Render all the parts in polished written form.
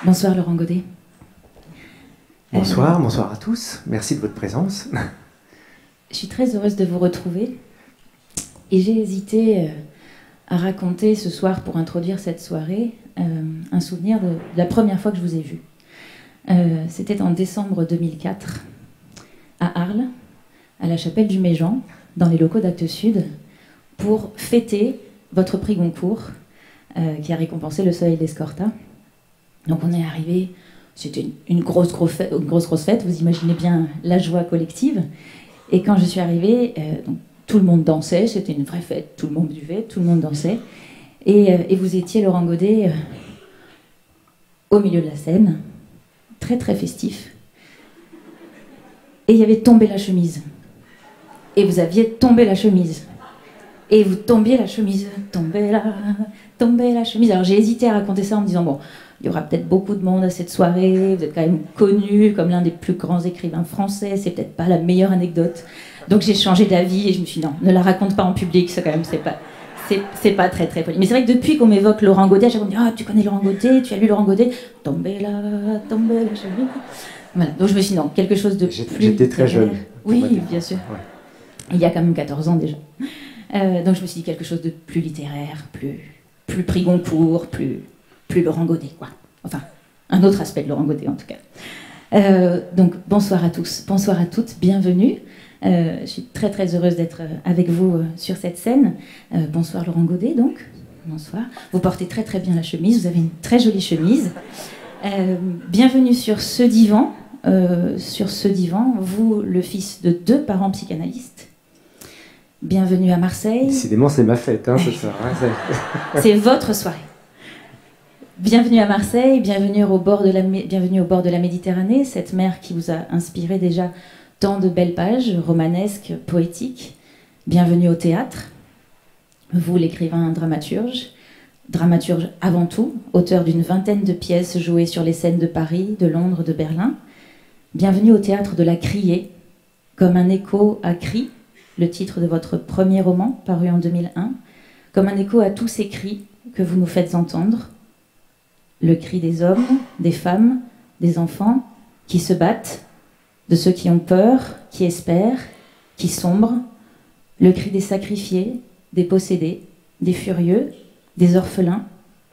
Bonsoir Laurent Godet. Bonsoir, bonsoir à tous. Merci de votre présence. Je suis très heureuse de vous retrouver. Et j'ai hésité à raconter ce soir, pour introduire cette soirée, un souvenir de la première fois que je vous ai vu. C'était en décembre 2004, à Arles, à la chapelle du Méjean, dans les locaux d'Actes Sud, pour fêter votre prix Goncourt, qui a récompensé Le Soleil d'Escorta. Donc on est arrivé, c'était une grosse fête, vous imaginez bien la joie collective. Et quand je suis arrivée, donc, tout le monde dansait, c'était une vraie fête, tout le monde buvait, tout le monde dansait. Et vous étiez, Laurent Godet, au milieu de la scène, très très festif. Et il y avait tombé la chemise. Et vous aviez tombé la chemise. Et vous tombiez la chemise, tombez la chemise. Alors j'ai hésité à raconter ça en me disant, bon, il y aura peut-être beaucoup de monde à cette soirée, vous êtes quand même connu comme l'un des plus grands écrivains français, c'est peut-être pas la meilleure anecdote. Donc j'ai changé d'avis et je me suis dit, non, ne la raconte pas en public, ça quand même, c'est pas très très poli. Mais c'est vrai que depuis qu'on m'évoque Laurent Godet, à chaque fois on me dit, ah, tu connais Laurent Godet, tu as lu Laurent Godet, tombez la chemise. Voilà, donc je me suis dit, non, quelque chose de plus... J'étais très jeune. Oui, bien sûr. Ouais. Il y a quand même 14 ans déjà. Donc je me suis dit quelque chose de plus littéraire, plus prix Goncourt, plus Laurent Godet, quoi. Enfin, un autre aspect de Laurent Godet, en tout cas. Donc, bonsoir à tous, bonsoir à toutes, bienvenue. Je suis très, très heureuse d'être avec vous sur cette scène. Bonsoir Laurent Godet, donc. Bonsoir. Vous portez très, très bien la chemise, vous avez une très jolie chemise. Bienvenue sur ce divan. Vous, le fils de 2 parents psychanalystes. Bienvenue à Marseille. Décidément, c'est ma fête, hein, ce soir. Hein, c'est votre soirée. Bienvenue à Marseille, bienvenue au bord de la Méditerranée, cette mer qui vous a inspiré déjà tant de belles pages romanesques, poétiques. Bienvenue au théâtre. Vous, l'écrivain dramaturge avant tout, auteur d'une 20aine de pièces jouées sur les scènes de Paris, de Londres, de Berlin. Bienvenue au théâtre de la Criée, comme un écho à Cri, le titre de votre premier roman, paru en 2001, comme un écho à tous ces cris que vous nous faites entendre. Le cri des hommes, des femmes, des enfants qui se battent, de ceux qui ont peur, qui espèrent, qui sombrent. Le cri des sacrifiés, des possédés, des furieux, des orphelins.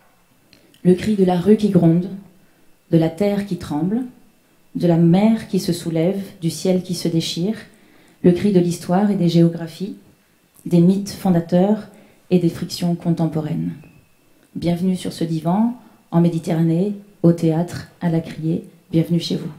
Le cri de la rue qui gronde, de la terre qui tremble, de la mer qui se soulève, du ciel qui se déchire. Le cri de l'histoire et des géographies, des mythes fondateurs et des frictions contemporaines. Bienvenue sur ce divan, en Méditerranée, au théâtre, à la Criée. Bienvenue chez vous.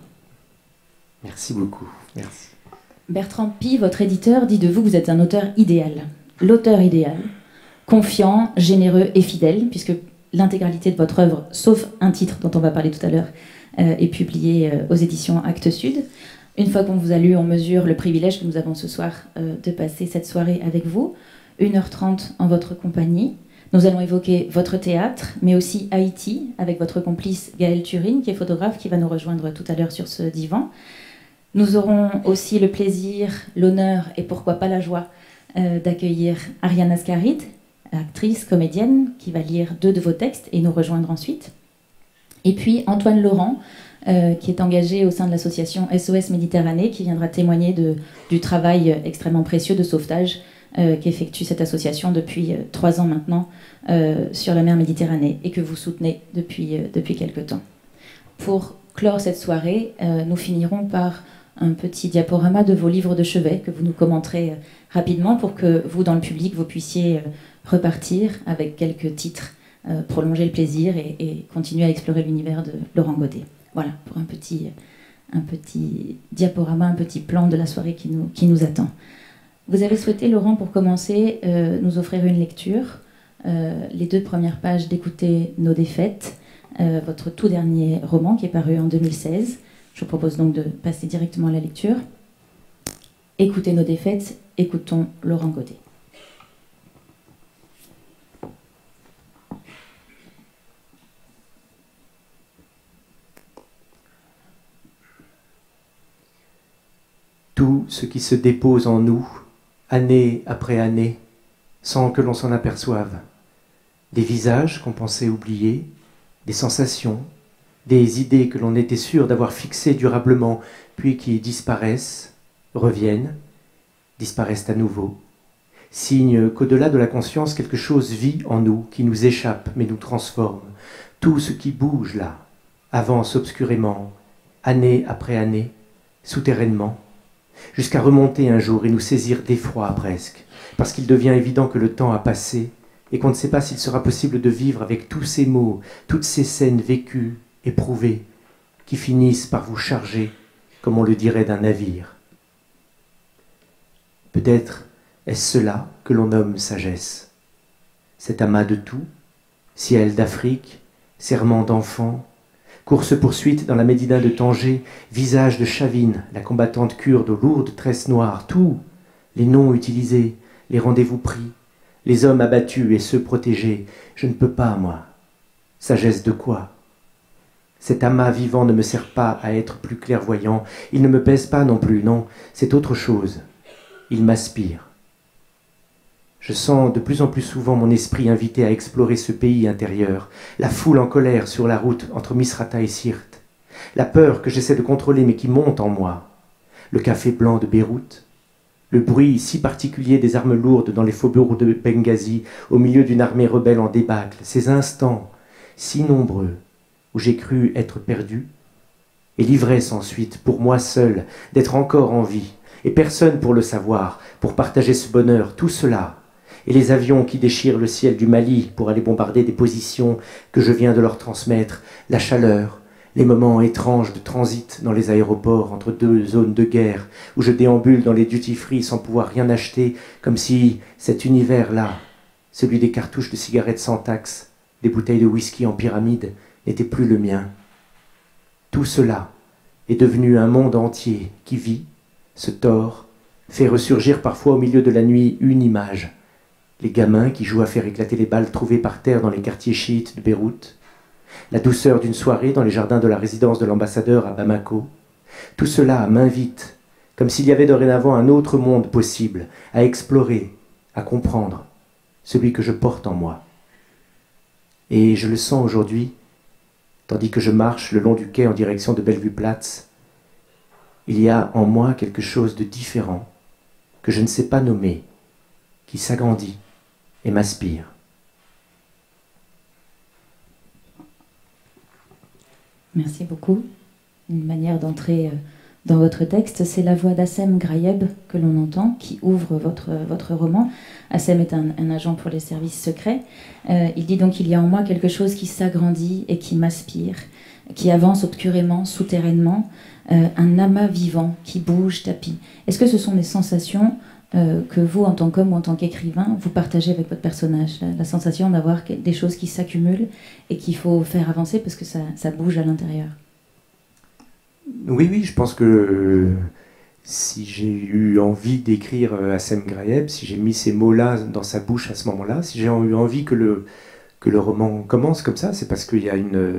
Merci beaucoup. Merci. Bertrand Pi, votre éditeur, dit de vous que vous êtes un auteur idéal. L'auteur idéal, confiant, généreux et fidèle, puisque l'intégralité de votre œuvre, sauf un titre dont on va parler tout à l'heure, est publié aux éditions Actes Sud. Une fois qu'on vous a lu, on mesure le privilège que nous avons ce soir de passer cette soirée avec vous. 1h30 en votre compagnie. Nous allons évoquer votre théâtre, mais aussi Haïti, avec votre complice Gaël Turing, qui est photographe, qui va nous rejoindre tout à l'heure sur ce divan. Nous aurons aussi le plaisir, l'honneur et pourquoi pas la joie d'accueillir Ariane Ascaride, actrice, comédienne, qui va lire 2 de vos textes et nous rejoindre ensuite. Et puis Antoine Laurent, qui est engagé au sein de l'association SOS Méditerranée, qui viendra témoigner du travail extrêmement précieux de sauvetage qu'effectue cette association depuis 3 ans maintenant sur la mer Méditerranée et que vous soutenez depuis quelque temps. Pour clore cette soirée, nous finirons par un petit diaporama de vos livres de chevet que vous nous commenterez rapidement pour que vous, dans le public, vous puissiez repartir avec quelques titres, prolonger le plaisir et continuer à explorer l'univers de Laurent Godet. Voilà, pour un petit diaporama, un petit plan de la soirée qui nous attend. Vous avez souhaité, Laurent, pour commencer, nous offrir une lecture, les 2 premières pages d'Écouter nos défaites, votre tout dernier roman qui est paru en 2016. Je vous propose donc de passer directement à la lecture. Écoutez nos défaites, écoutons Laurent Godet. Tout ce qui se dépose en nous, année après année, sans que l'on s'en aperçoive. Des visages qu'on pensait oublier, des sensations, des idées que l'on était sûr d'avoir fixées durablement, puis qui disparaissent, reviennent, disparaissent à nouveau. Signe qu'au-delà de la conscience, quelque chose vit en nous, qui nous échappe, mais nous transforme. Tout ce qui bouge là avance obscurément, année après année, souterrainement, jusqu'à remonter un jour et nous saisir d'effroi presque, parce qu'il devient évident que le temps a passé et qu'on ne sait pas s'il sera possible de vivre avec tous ces mots, toutes ces scènes vécues, éprouvées, qui finissent par vous charger, comme on le dirait d'un navire. Peut-être est-ce cela que l'on nomme sagesse, cet amas de tout, ciel d'Afrique, serment d'enfants, course-poursuite dans la Médina de Tanger, visage de Chavine, la combattante kurde aux lourdes tresses noires, tout, les noms utilisés, les rendez-vous pris, les hommes abattus et ceux protégés, je ne peux pas, moi. Sagesse de quoi? Cet amas vivant ne me sert pas à être plus clairvoyant, il ne me pèse pas non plus, non, c'est autre chose. Il m'aspire. Je sens de plus en plus souvent mon esprit invité à explorer ce pays intérieur, la foule en colère sur la route entre Misrata et Sirte, la peur que j'essaie de contrôler mais qui monte en moi, le café blanc de Beyrouth, le bruit si particulier des armes lourdes dans les faubourgs de Benghazi, au milieu d'une armée rebelle en débâcle, ces instants si nombreux où j'ai cru être perdu, et l'ivresse ensuite, pour moi seul, d'être encore en vie, et personne pour le savoir, pour partager ce bonheur, tout cela, et les avions qui déchirent le ciel du Mali pour aller bombarder des positions que je viens de leur transmettre, la chaleur, les moments étranges de transit dans les aéroports entre deux zones de guerre, où je déambule dans les duty-free sans pouvoir rien acheter, comme si cet univers-là, celui des cartouches de cigarettes sans taxe, des bouteilles de whisky en pyramide, n'était plus le mien. Tout cela est devenu un monde entier qui vit, se tord, fait ressurgir parfois au milieu de la nuit une image. Les gamins qui jouent à faire éclater les balles trouvées par terre dans les quartiers chiites de Beyrouth, la douceur d'une soirée dans les jardins de la résidence de l'ambassadeur à Bamako, tout cela m'invite, comme s'il y avait dorénavant un autre monde possible, à explorer, à comprendre, celui que je porte en moi. Et je le sens aujourd'hui, tandis que je marche le long du quai en direction de Bellevue-Platz. Il y a en moi quelque chose de différent, que je ne sais pas nommer, qui s'agrandit et m'aspire. Merci beaucoup. Une manière d'entrer dans votre texte, c'est la voix d'Assem Grayeb que l'on entend, qui ouvre votre roman. Assem est un agent pour les services secrets. Il dit donc qu'il y a en moi quelque chose qui s'agrandit et qui m'aspire, qui avance obscurément, souterrainement, un amas vivant qui bouge, tapis. Est-ce que ce sont des sensations que vous, en tant qu'homme ou en tant qu'écrivain, vous partagez avec votre personnage, la sensation d'avoir des choses qui s'accumulent et qu'il faut faire avancer parce que ça bouge à l'intérieur? Oui, je pense que si j'ai eu envie d'écrire Assem Grayeb, si j'ai mis ces mots-là dans sa bouche à ce moment-là, si j'ai eu envie que le roman commence comme ça, c'est parce qu'il y a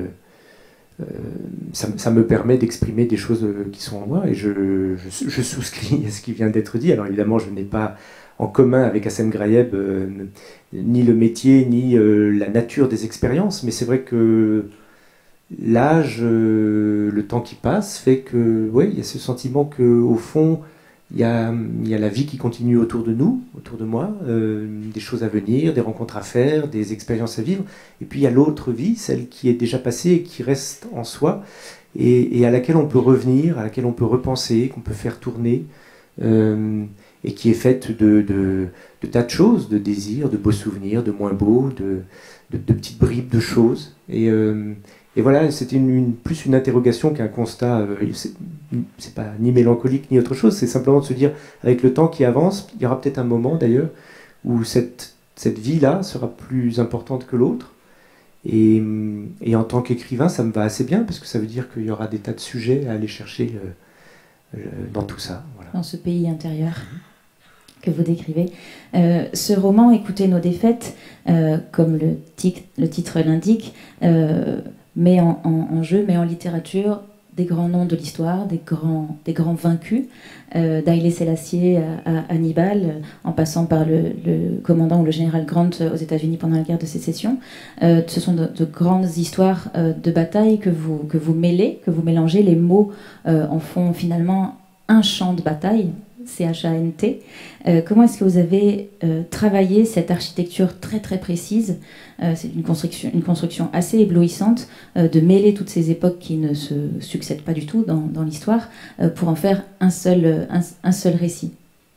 ça me permet d'exprimer des choses qui sont en moi, et je souscris à ce qui vient d'être dit. Alors évidemment, je n'ai pas en commun avec Assem Grayeb ni le métier, ni la nature des expériences, mais c'est vrai que l'âge, le temps qui passe, fait que, ouais, il y a ce sentiment qu'au fond, il y a la vie qui continue autour de nous, autour de moi, des choses à venir, des rencontres à faire, des expériences à vivre. Et puis il y a l'autre vie, celle qui est déjà passée et qui reste en soi, et à laquelle on peut revenir, à laquelle on peut repenser, qu'on peut faire tourner, et qui est faite de tas de choses, de désirs, de beaux souvenirs, de moins beaux, de petites bribes de choses. Et voilà, c'était plus une interrogation qu'un constat. C'est pas ni mélancolique ni autre chose, c'est simplement de se dire, avec le temps qui avance, il y aura peut-être un moment d'ailleurs où cette vie-là sera plus importante que l'autre. Et en tant qu'écrivain, ça me va assez bien, parce que ça veut dire qu'il y aura des tas de sujets à aller chercher dans tout ça. Voilà. Dans ce pays intérieur que vous décrivez. Ce roman, Écoutez nos défaites, comme le titre l'indique, met en jeu, met en littérature des grands noms de l'histoire, des grands vaincus, d'Haïlé Sélassié à Hannibal, en passant par le commandant ou le général Grant aux États-Unis pendant la guerre de sécession. Ce sont de grandes histoires de bataille que vous mêlez, que vous mélangez. Les mots en font finalement un champ de bataille, C-H-A-N-T. Comment est-ce que vous avez travaillé cette architecture très très précise? C'est une construction assez éblouissante, de mêler toutes ces époques qui ne se succèdent pas du tout dans l'histoire, pour en faire un seul récit.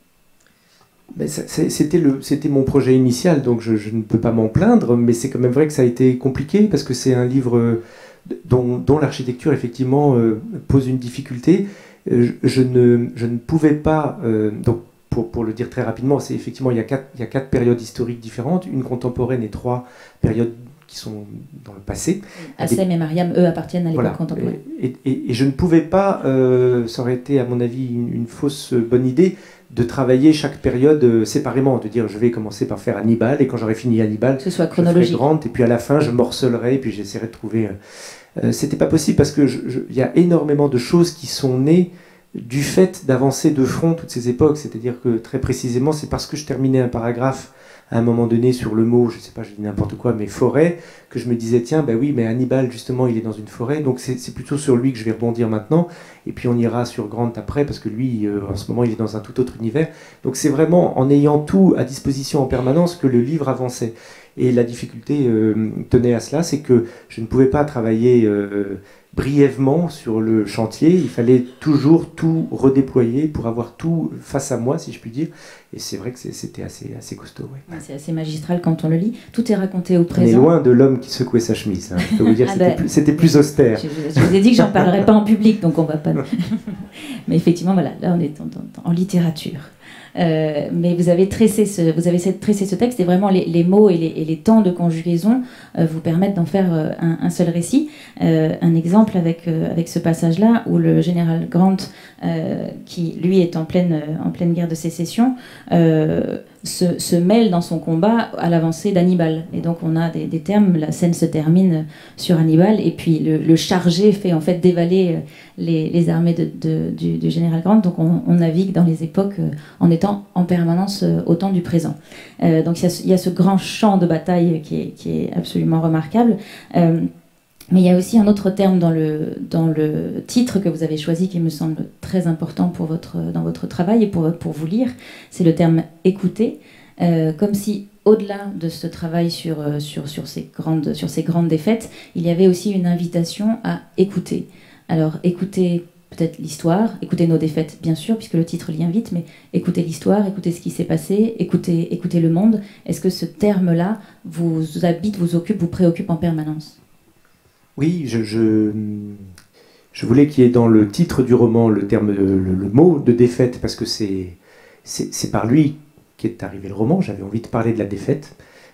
C'était mon projet initial, donc je ne peux pas m'en plaindre, mais c'est quand même vrai que ça a été compliqué, parce que c'est un livre dont l'architecture effectivement pose une difficulté. Je ne pouvais pas, donc pour le dire très rapidement, c'est effectivement il y a quatre périodes historiques différentes, une contemporaine et 3 périodes qui sont dans le passé. Assem et Mariam, eux, appartiennent à l'époque contemporaine. Et je ne pouvais pas, ça aurait été à mon avis une fausse bonne idée, de travailler chaque période séparément, de dire je vais commencer par faire Hannibal, et quand j'aurai fini Hannibal, que ce soit chronologique. Je ferai Grant, et puis à la fin je morcelerai, et puis j'essaierai de trouver... c'était pas possible, parce que il y a énormément de choses qui sont nées du fait d'avancer de front toutes ces époques. C'est-à-dire que très précisément, c'est parce que je terminais un paragraphe à un moment donné sur le mot, je sais pas, je dis n'importe quoi, mais forêt, que je me disais tiens, ben oui, mais Hannibal justement, il est dans une forêt, donc c'est plutôt sur lui que je vais rebondir maintenant, et puis on ira sur Grant après, parce que lui, en ce moment, il est dans un tout autre univers. Donc c'est vraiment en ayant tout à disposition en permanence que le livre avançait. Et la difficulté tenait à cela, c'est que je ne pouvais pas travailler brièvement sur le chantier, il fallait toujours tout redéployer pour avoir tout face à moi, si je puis dire. Et c'est vrai que c'était assez costaud. Ouais. C'est assez magistral quand on le lit. Tout est raconté au présent. On est loin de l'homme qui secouait sa chemise. Hein. Je peux vous dire, c'était plus austère. Je vous ai dit que j'en parlerai pas en public, donc on va pas... Mais effectivement, voilà, là on est en littérature. Mais vous avez tracé ce texte, et vraiment les mots et les temps de conjugaison vous permettent d'en faire un seul récit. Un exemple avec ce passage-là où le général Grant, qui lui est en pleine guerre de sécession, se mêle dans son combat à l'avancée d'Hannibal. Et donc on a des termes, la scène se termine sur Hannibal, et puis le chargé fait en fait dévaler les armées du général Grant. Donc on navigue dans les époques en étant en permanence au temps du présent. Donc il y a ce grand champ de bataille qui est absolument remarquable. Mais il y a aussi un autre terme dans le titre que vous avez choisi qui me semble très important dans votre travail et pour vous lire, c'est le terme « écouter », comme si au-delà de ce travail sur ces grandes défaites, il y avait aussi une invitation à écouter. Alors écouter peut-être l'histoire, écouter nos défaites bien sûr, puisque le titre l'y invite, mais écouter l'histoire, écouter ce qui s'est passé, écouter le monde. Est-ce que ce terme-là vous habite, vous occupe, vous préoccupe en permanence ? Oui, je voulais qu'il y ait dans le titre du roman le terme, le mot de défaite, parce que c'est par lui qu'est arrivé le roman. J'avais envie de parler de la défaite.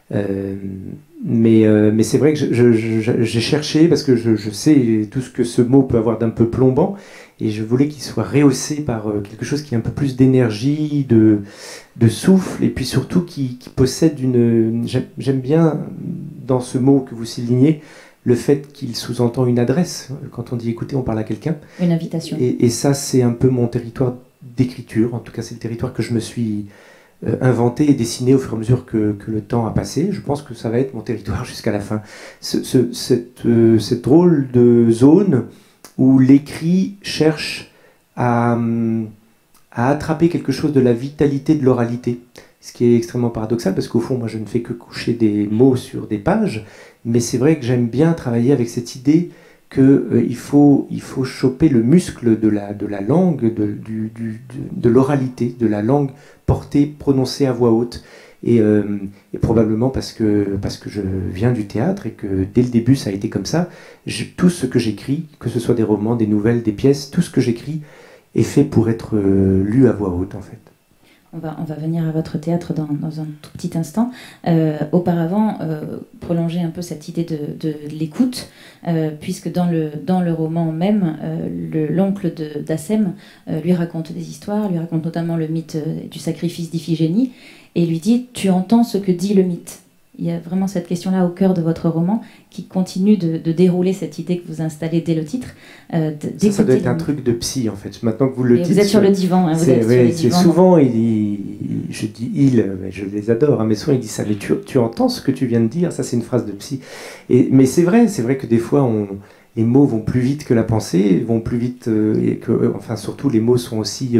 Mais c'est vrai que j'ai cherché, parce que je sais tout ce que ce mot peut avoir d'un peu plombant, et je voulais qu'il soit rehaussé par quelque chose qui a un peu plus d'énergie, de souffle, et puis surtout qui possède une... J'aime bien, dans ce mot que vous soulignez, le fait qu'il sous-entend une adresse. Quand on dit écouter, on parle à quelqu'un. Une invitation. Et ça, c'est un peu mon territoire d'écriture. En tout cas, c'est le territoire que je me suis inventé et dessiné au fur et à mesure que le temps a passé. Je pense que ça va être mon territoire jusqu'à la fin. Cette drôle de zone où l'écrit cherche à attraper quelque chose de la vitalité de l'oralité. Ce qui est extrêmement paradoxal, parce qu'au fond, moi, je ne fais que coucher des mots sur des pages, mais c'est vrai que j'aime bien travailler avec cette idée qu'il faut choper le muscle de la langue, de l'oralité, de la langue portée, prononcée à voix haute. Et probablement parce que je viens du théâtre et que dès le début, ça a été comme ça. Tout ce que j'écris, que ce soit des romans, des nouvelles, des pièces, tout ce que j'écris est fait pour être lu à voix haute, en fait. On va venir à votre théâtre dans un tout petit instant. Auparavant, prolonger un peu cette idée de l'écoute, puisque dans le roman même, l'oncle d'Assem lui raconte des histoires, lui raconte notamment le mythe du sacrifice d'Iphigénie, et lui dit « tu entends ce que dit le mythe ». Il y a vraiment cette question-là au cœur de votre roman qui continue de dérouler cette idée que vous installez dès le titre. Ça doit être un truc de psy, en fait. Maintenant que vous le dites... Vous êtes sur le divan. Hein, vous êtes sur le divan, souvent, je dis je les adore, hein, mais souvent il dit ça. Mais tu entends ce que tu viens de dire? Ça, c'est une phrase de psy. Mais c'est vrai que des fois, les mots vont plus vite que la pensée, vont plus vite... enfin, surtout, les mots sont aussi,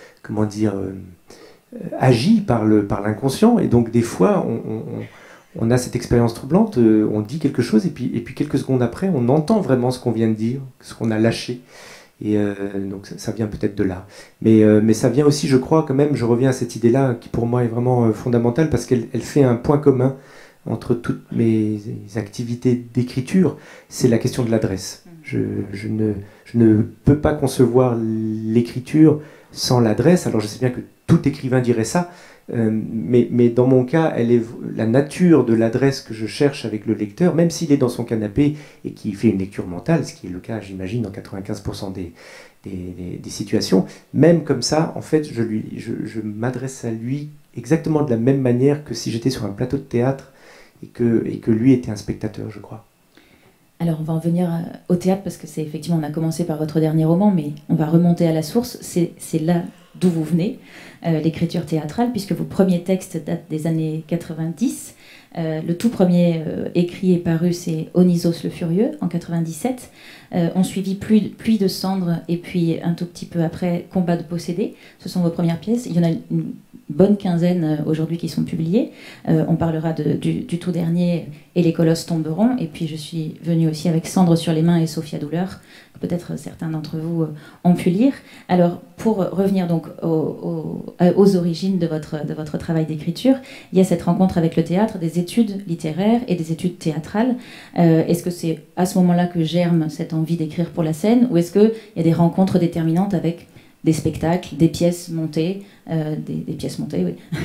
agis par l'inconscient. Et donc, des fois, on a cette expérience troublante, on dit quelque chose, et puis quelques secondes après, on entend vraiment ce qu'on vient de dire, ce qu'on a lâché. Et donc ça vient peut-être de là. Mais ça vient aussi, je crois, quand même, je reviens à cette idée-là, qui pour moi est vraiment fondamentale, parce qu'elle fait un point commun entre toutes mes activités d'écriture, c'est la question de l'adresse. Je ne peux pas concevoir l'écriture sans l'adresse. Alors je sais bien que tout écrivain dirait ça, mais dans mon cas, elle est la nature de l'adresse que je cherche avec le lecteur, même s'il est dans son canapé et qu'il fait une lecture mentale, ce qui est le cas, j'imagine, dans 95% des situations. Même comme ça, en fait, je m'adresse à lui exactement de la même manière que si j'étais sur un plateau de théâtre et que lui était un spectateur, je crois. Alors, on va en venir au théâtre, parce que c'est effectivement, on a commencé par votre dernier roman, mais on va remonter à la source. C'est là d'où vous venez, l'écriture théâtrale, puisque vos premiers textes datent des années 90. Le tout premier écrit et paru, c'est Onisos le Furieux, en 97. On suivit Pluie de cendres, et puis un tout petit peu après, Combat de possédés. Ce sont vos premières pièces. Il y en a une bonne quinzaine aujourd'hui qui sont publiées. On parlera du tout dernier, Et les colosses tomberont. Et puis je suis venue aussi avec Cendres sur les mains et Sophia Douleur, que peut-être certains d'entre vous ont pu lire. Alors, pour revenir donc aux origines de votre travail d'écriture, il y a cette rencontre avec le théâtre, des études littéraires et des études théâtrales. Est-ce que c'est à ce moment-là que germe cette envie d'écrire pour la scène, ou est-ce qu'il y a des rencontres déterminantes avec des spectacles, des pièces montées, des pièces montées, oui,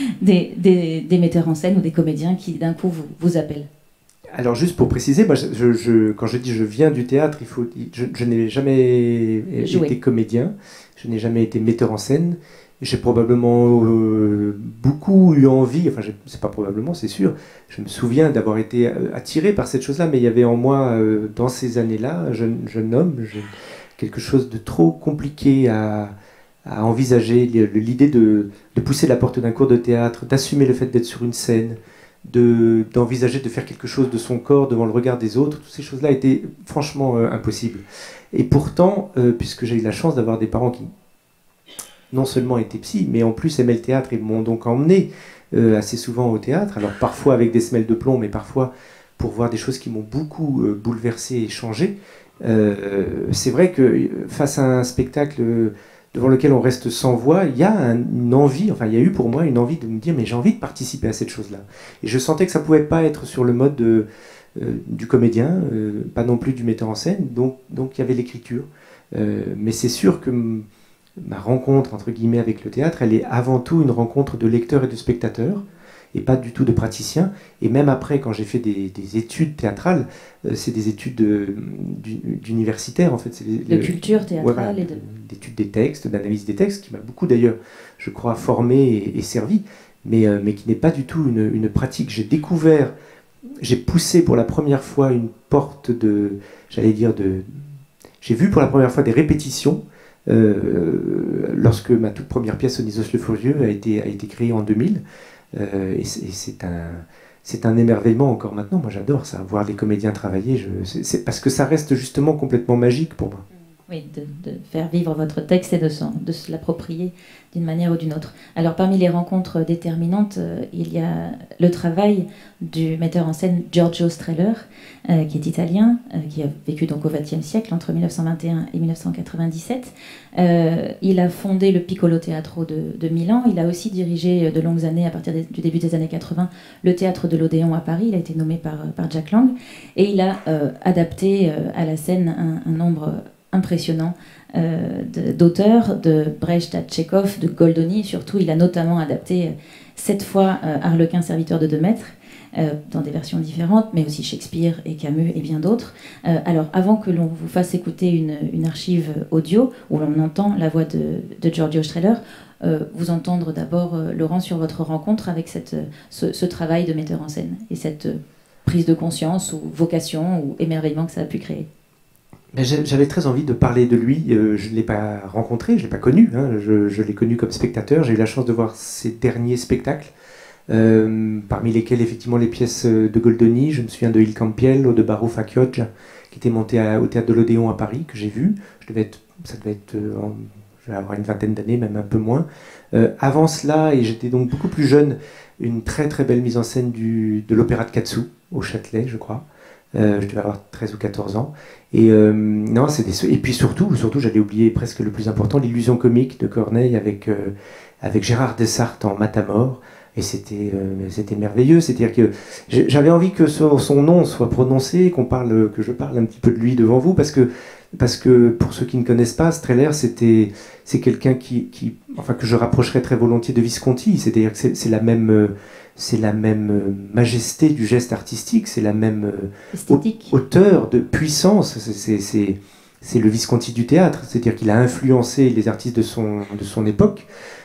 des metteurs en scène ou des comédiens qui d'un coup vous appellent? Alors juste pour préciser, moi, quand je dis je viens du théâtre, je n'ai jamais été comédien, je n'ai jamais été metteur en scène. J'ai probablement beaucoup eu envie, enfin c'est pas probablement, c'est sûr, je me souviens d'avoir été attiré par cette chose-là, mais il y avait en moi, dans ces années-là, jeune homme, quelque chose de trop compliqué à envisager, l'idée de pousser la porte d'un cours de théâtre, d'assumer le fait d'être sur une scène, d'envisager de faire quelque chose de son corps devant le regard des autres. Toutes ces choses-là étaient franchement impossibles. Et pourtant, puisque j'ai eu la chance d'avoir des parents qui non seulement étaient psy, mais en plus aimaient le théâtre et m'ont donc emmené assez souvent au théâtre, alors parfois avec des semelles de plomb, mais parfois pour voir des choses qui m'ont beaucoup bouleversé et changé. C'est vrai que face à un spectacle devant lequel on reste sans voix, il y a une envie, enfin il y a eu pour moi une envie de me dire mais j'ai envie de participer à cette chose-là. Et je sentais que ça ne pouvait pas être sur le mode du comédien, pas non plus du metteur en scène, donc il y avait l'écriture. Mais c'est sûr que ma rencontre entre guillemets avec le théâtre, elle est avant tout une rencontre de lecteur et de spectateur, et pas du tout de praticien. Et même après, quand j'ai fait des études théâtrales, c'est des études d'universitaires, en fait. De culture théâtrale, ouais, d'études des textes, d'analyse des textes, qui m'a beaucoup d'ailleurs, je crois, formé et servi, mais qui n'est pas du tout une pratique. J'ai poussé pour la première fois une porte j'ai vu pour la première fois des répétitions, lorsque ma toute première pièce, Onisos le Furieux, a été créée en 2000. Et c'est un émerveillement encore maintenant. Moi j'adore ça, voir les comédiens travailler, c'est parce que ça reste justement complètement magique pour moi. Oui, de faire vivre votre texte et de se l'approprier d'une manière ou d'une autre. Alors parmi les rencontres déterminantes, il y a le travail du metteur en scène Giorgio Strehler, qui est italien, qui a vécu donc au XXe siècle, entre 1921 et 1997. Il a fondé le Piccolo Teatro de Milan. Il a aussi dirigé de longues années, à partir du début des années 80, le théâtre de l'Odéon à Paris. Il a été nommé par Jack Lang. Et il a adapté à la scène un nombre impressionnant d'auteurs, de Brecht à Tchekhov, de Goldoni. Surtout, il a notamment adapté 7 fois Harlequin serviteur de Démètre, dans des versions différentes, mais aussi Shakespeare et Camus et bien d'autres. Alors, avant que l'on vous fasse écouter une archive audio où l'on entend la voix de Giorgio Strehler, vous entendre d'abord, Laurent, sur votre rencontre avec ce travail de metteur en scène et cette prise de conscience ou vocation ou émerveillement que ça a pu créer. J'avais très envie de parler de lui. Je ne l'ai pas rencontré, je ne l'ai pas connu. Hein. Je l'ai connu comme spectateur. J'ai eu la chance de voir ses derniers spectacles, parmi lesquels effectivement les pièces de Goldoni. Je me souviens de Il Campiello ou de Baruch Chioggia, qui était monté au théâtre de l'Odéon à Paris, que j'ai vu. Ça devait être, je vais avoir une vingtaine d'années, même un peu moins. Avant cela, et j'étais donc beaucoup plus jeune, une très très belle mise en scène de l'Opéra de Katsu, au Châtelet, je crois. Je devais avoir 13 ou 14 ans. Et, non, et puis surtout, j'allais oublier presque le plus important, l'illusion comique de Corneille avec Gérard Dessarthe en Matamor. Et c'était merveilleux. C'est-à-dire que j'avais envie que son nom soit prononcé, que je parle un petit peu de lui devant vous, parce que pour ceux qui ne connaissent pas, Strehler, c'est quelqu'un enfin, que je rapprocherais très volontiers de Visconti. C'est-à-dire que c'est la même majesté du geste artistique, c'est la même hauteur de puissance. C'est le Visconti du théâtre, c'est-à-dire qu'il a influencé les artistes de son époque,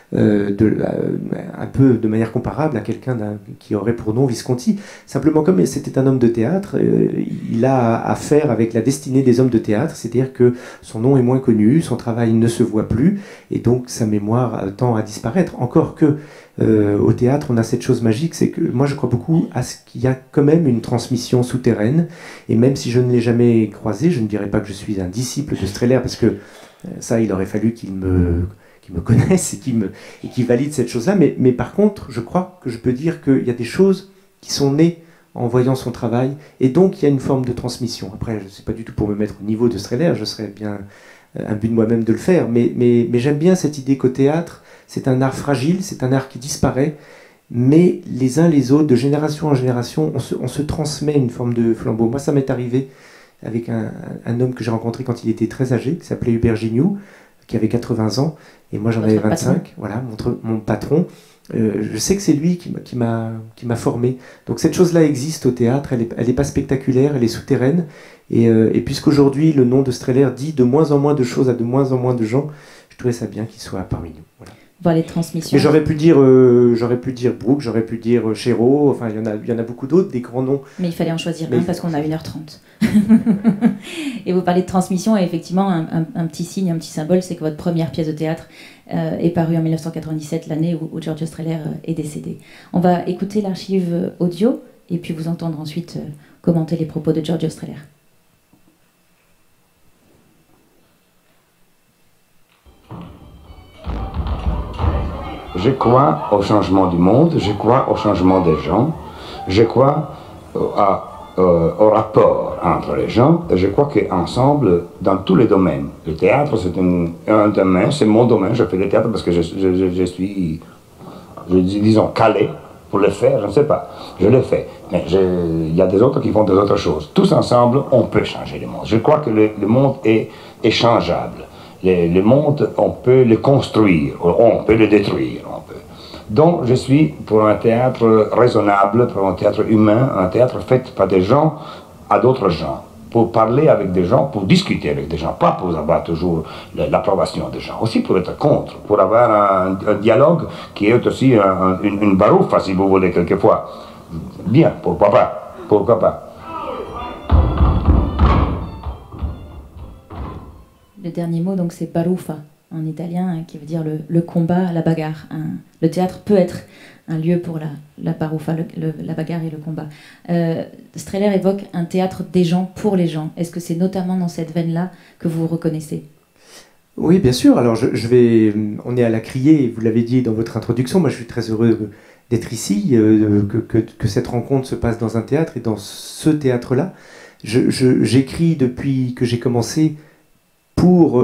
un peu de manière comparable à quelqu'un qui aurait pour nom Visconti. Simplement, comme c'était un homme de théâtre, il a affaire avec la destinée des hommes de théâtre, c'est-à-dire que son nom est moins connu, son travail ne se voit plus, et donc sa mémoire tend à disparaître. Encore que au théâtre, on a cette chose magique, c'est que moi je crois beaucoup à ce qu'il y a quand même une transmission souterraine, et même si je ne l'ai jamais croisé, je ne dirais pas que je suis un disciple de Strehler, parce que ça, il aurait fallu qu'il me connaisse et qui valide cette chose-là, mais par contre, je crois que je peux dire qu'il y a des choses qui sont nées en voyant son travail, et donc il y a une forme de transmission. Après, je ne sais pas du tout pour me mettre au niveau de Strehler, je serais bien imbu de moi-même de le faire, mais j'aime bien cette idée qu'au théâtre, c'est un art fragile, c'est un art qui disparaît, mais les uns les autres, de génération en génération, on se transmet une forme de flambeau. Moi, ça m'est arrivé avec un homme que j'ai rencontré quand il était très âgé, qui s'appelait Hubert Gignoux, qui avait 80 ans, et moi j'en avais 25, voilà, mon patron. Je sais que c'est lui qui m'a formé. Donc cette chose-là existe au théâtre, elle est pas spectaculaire, elle est souterraine, et puisqu'aujourd'hui le nom de Strehler dit de moins en moins de choses à de moins en moins de gens, je trouvais ça bien qu'il soit parmi nous. Voilà. Voir les transmissions. Mais j'aurais pu dire Brooke, j'aurais pu dire Chéreau, enfin il y en a beaucoup d'autres, des grands noms. Mais il fallait en choisir un parce qu'on a 1h30. Et vous parlez de transmission, et effectivement un petit signe, un petit symbole, c'est que votre première pièce de théâtre est parue en 1997, l'année où Giorgio Strehler est décédé. On va écouter l'archive audio et puis vous entendre ensuite commenter les propos de Giorgio Strehler. Je crois au changement du monde, je crois au changement des gens, je crois au rapport entre les gens, et je crois qu'ensemble, dans tous les domaines, le théâtre c'est un domaine, c'est mon domaine, je fais le théâtre parce que je suis, disons, calé pour le faire, je ne sais pas, je le fais, mais il y a des autres qui font des autres choses. Tous ensemble, on peut changer le monde. Je crois que le monde est changeable. Le monde, on peut le construire, on peut le détruire. Donc je suis pour un théâtre raisonnable, pour un théâtre humain, un théâtre fait par des gens à d'autres gens, pour parler avec des gens, pour discuter avec des gens, pas pour avoir toujours l'approbation des gens, aussi pour être contre, pour avoir un dialogue qui est aussi une barouffa, si vous voulez, quelquefois. Bien, pourquoi pas, pourquoi pas. Le dernier mot, donc, c'est baruffa en italien, qui veut dire le combat, la bagarre. Le théâtre peut être un lieu pour la baruffa, la bagarre et le combat. Strehler évoque un théâtre des gens pour les gens. Est-ce que c'est notamment dans cette veine-là que vous vous reconnaissez ? Oui, bien sûr. Alors, on est à la Criée, vous l'avez dit dans votre introduction. Moi, je suis très heureux d'être ici, que cette rencontre se passe dans un théâtre, et dans ce théâtre-là. J'écris depuis que j'ai commencé pour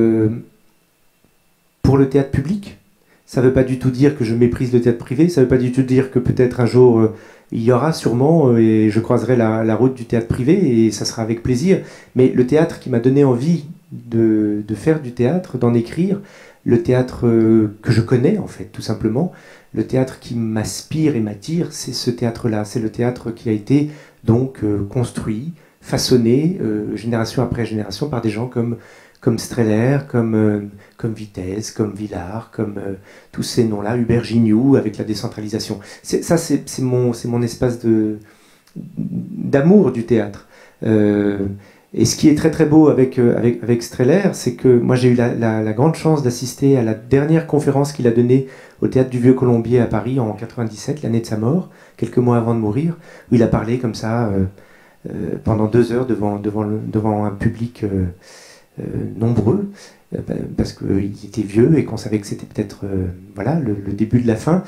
le théâtre public. Ça ne veut pas du tout dire que je méprise le théâtre privé, ça ne veut pas du tout dire que peut-être un jour il y aura sûrement, et je croiserai la route du théâtre privé, et ça sera avec plaisir. Mais le théâtre qui m'a donné envie de faire du théâtre, d'en écrire, le théâtre que je connais en fait, tout simplement, le théâtre qui m'aspire et m'attire, c'est ce théâtre-là. C'est le théâtre qui a été donc construit, façonné, génération après génération, par des gens comme comme Streller, comme Vitesse, comme Villard, comme tous ces noms-là, Hubert Gignoux avec la décentralisation. Ça, c'est mon espace d'amour du théâtre. Et ce qui est très très beau avec Streller, c'est que moi j'ai eu la grande chance d'assister à la dernière conférence qu'il a donnée au Théâtre du Vieux Colombier à Paris en 97, l'année de sa mort, quelques mois avant de mourir, où il a parlé comme ça pendant 2 heures devant un public nombreux, parce qu'il était vieux et qu'on savait que c'était peut-être voilà, le début de la fin.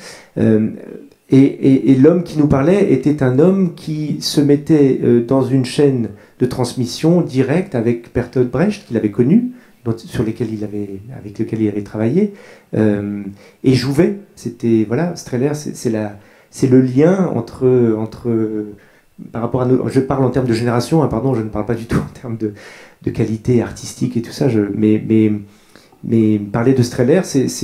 Et l'homme qui nous parlait était un homme qui se mettait dans une chaîne de transmission directe avec Bertolt Brecht, qu'il avait connu, avec lequel il avait travaillé, et jouait. C'était, voilà, Streller, c'est le lien entre par rapport à je parle en termes de génération, hein, pardon, je ne parle pas du tout en termes de qualité artistique et tout ça, mais parler de Streller,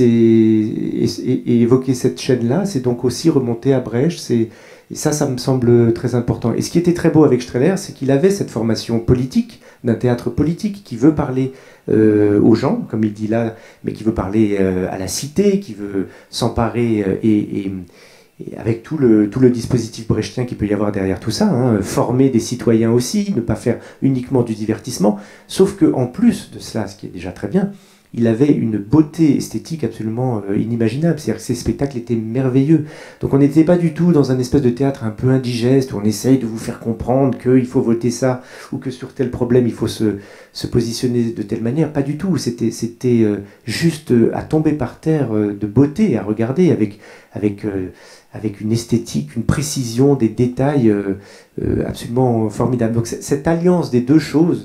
et évoquer cette chaîne-là, c'est donc aussi remonter à Brecht, et ça me semble très important. Et ce qui était très beau avec Streller, c'est qu'il avait cette formation politique, d'un théâtre politique, qui veut parler aux gens, comme il dit là, mais qui veut parler à la cité, qui veut s'emparer, et avec tout le dispositif brechtien qu'il peut y avoir derrière tout ça, hein, former des citoyens aussi, ne pas faire uniquement du divertissement, sauf qu'en plus de cela, ce qui est déjà très bien, il avait une beauté esthétique absolument inimaginable. C'est-à-dire que ces spectacles étaient merveilleux. Donc on n'était pas du tout dans un espèce de théâtre un peu indigeste où on essaye de vous faire comprendre qu'il faut voter ça ou que sur tel problème il faut se positionner de telle manière. Pas du tout. C'était juste à tomber par terre de beauté, à regarder avec une esthétique, une précision des détails absolument formidable. Donc cette alliance des deux choses,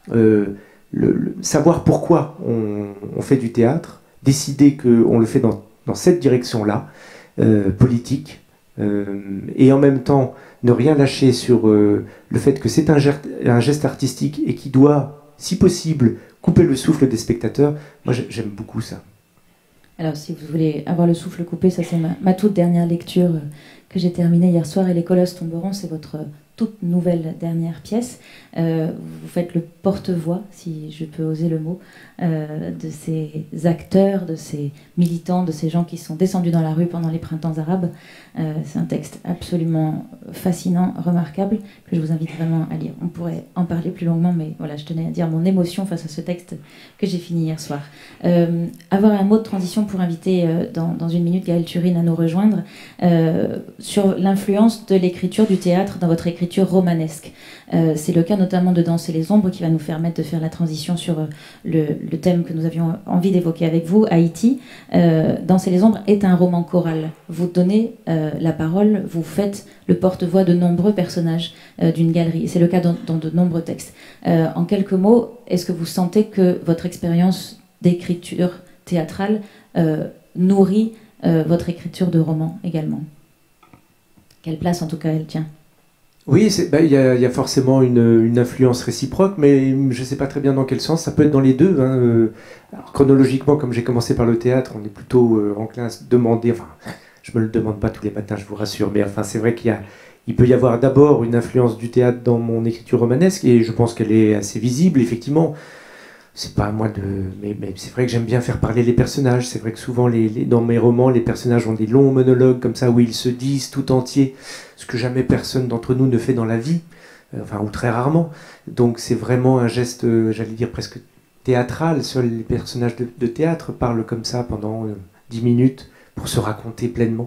savoir pourquoi on fait du théâtre, décider qu'on le fait dans cette direction-là, politique, et en même temps ne rien lâcher sur le fait que c'est un geste artistique et qui doit, si possible, couper le souffle des spectateurs. Moi j'aime beaucoup ça. Alors si vous voulez avoir le souffle coupé, ça c'est ma toute dernière lecture que j'ai terminée hier soir, et les colosses tomberont, c'est votre toute nouvelle dernière pièce. Vous faites le porte-voix, si je peux oser le mot, de ces acteurs, de ces militants, de ces gens qui sont descendus dans la rue pendant les printemps arabes. C'est un texte absolument fascinant, remarquable, que je vous invite vraiment à lire. On pourrait en parler plus longuement, mais voilà, je tenais à dire mon émotion face à ce texte que j'ai fini hier soir. Avoir un mot de transition pour inviter dans une minute Gaëlle Turine à nous rejoindre sur l'influence de l'écriture du théâtre dans votre écriture romanesque. C'est le cas notamment de Danser les ombres qui va nous permettre de faire la transition sur le thème que nous avions envie d'évoquer avec vous, Haïti. Danser les ombres est un roman choral. Vous donnez la parole, vous faites le porte-voix de nombreux personnages d'une galerie. C'est le cas dans de nombreux textes. En quelques mots, est-ce que vous sentez que votre expérience d'écriture théâtrale nourrit votre écriture de roman également? Quelle place en tout cas elle tient? Oui, il y a forcément une influence réciproque, mais je ne sais pas très bien dans quel sens. Ça peut être dans les deux. Hein. Alors, chronologiquement, comme j'ai commencé par le théâtre, on est plutôt enclin à se demander, enfin, je me le demande pas tous les matins, je vous rassure, mais enfin, c'est vrai il peut y avoir d'abord une influence du théâtre dans mon écriture romanesque, et je pense qu'elle est assez visible, effectivement. C'est pas à moi mais c'est vrai que j'aime bien faire parler les personnages. C'est vrai que souvent, dans mes romans, les personnages ont des longs monologues comme ça, où ils se disent tout entiers, ce que jamais personne d'entre nous ne fait dans la vie, enfin, ou très rarement. Donc c'est vraiment un geste, j'allais dire presque théâtral. Seuls les personnages de théâtre parlent comme ça pendant 10 minutes pour se raconter pleinement.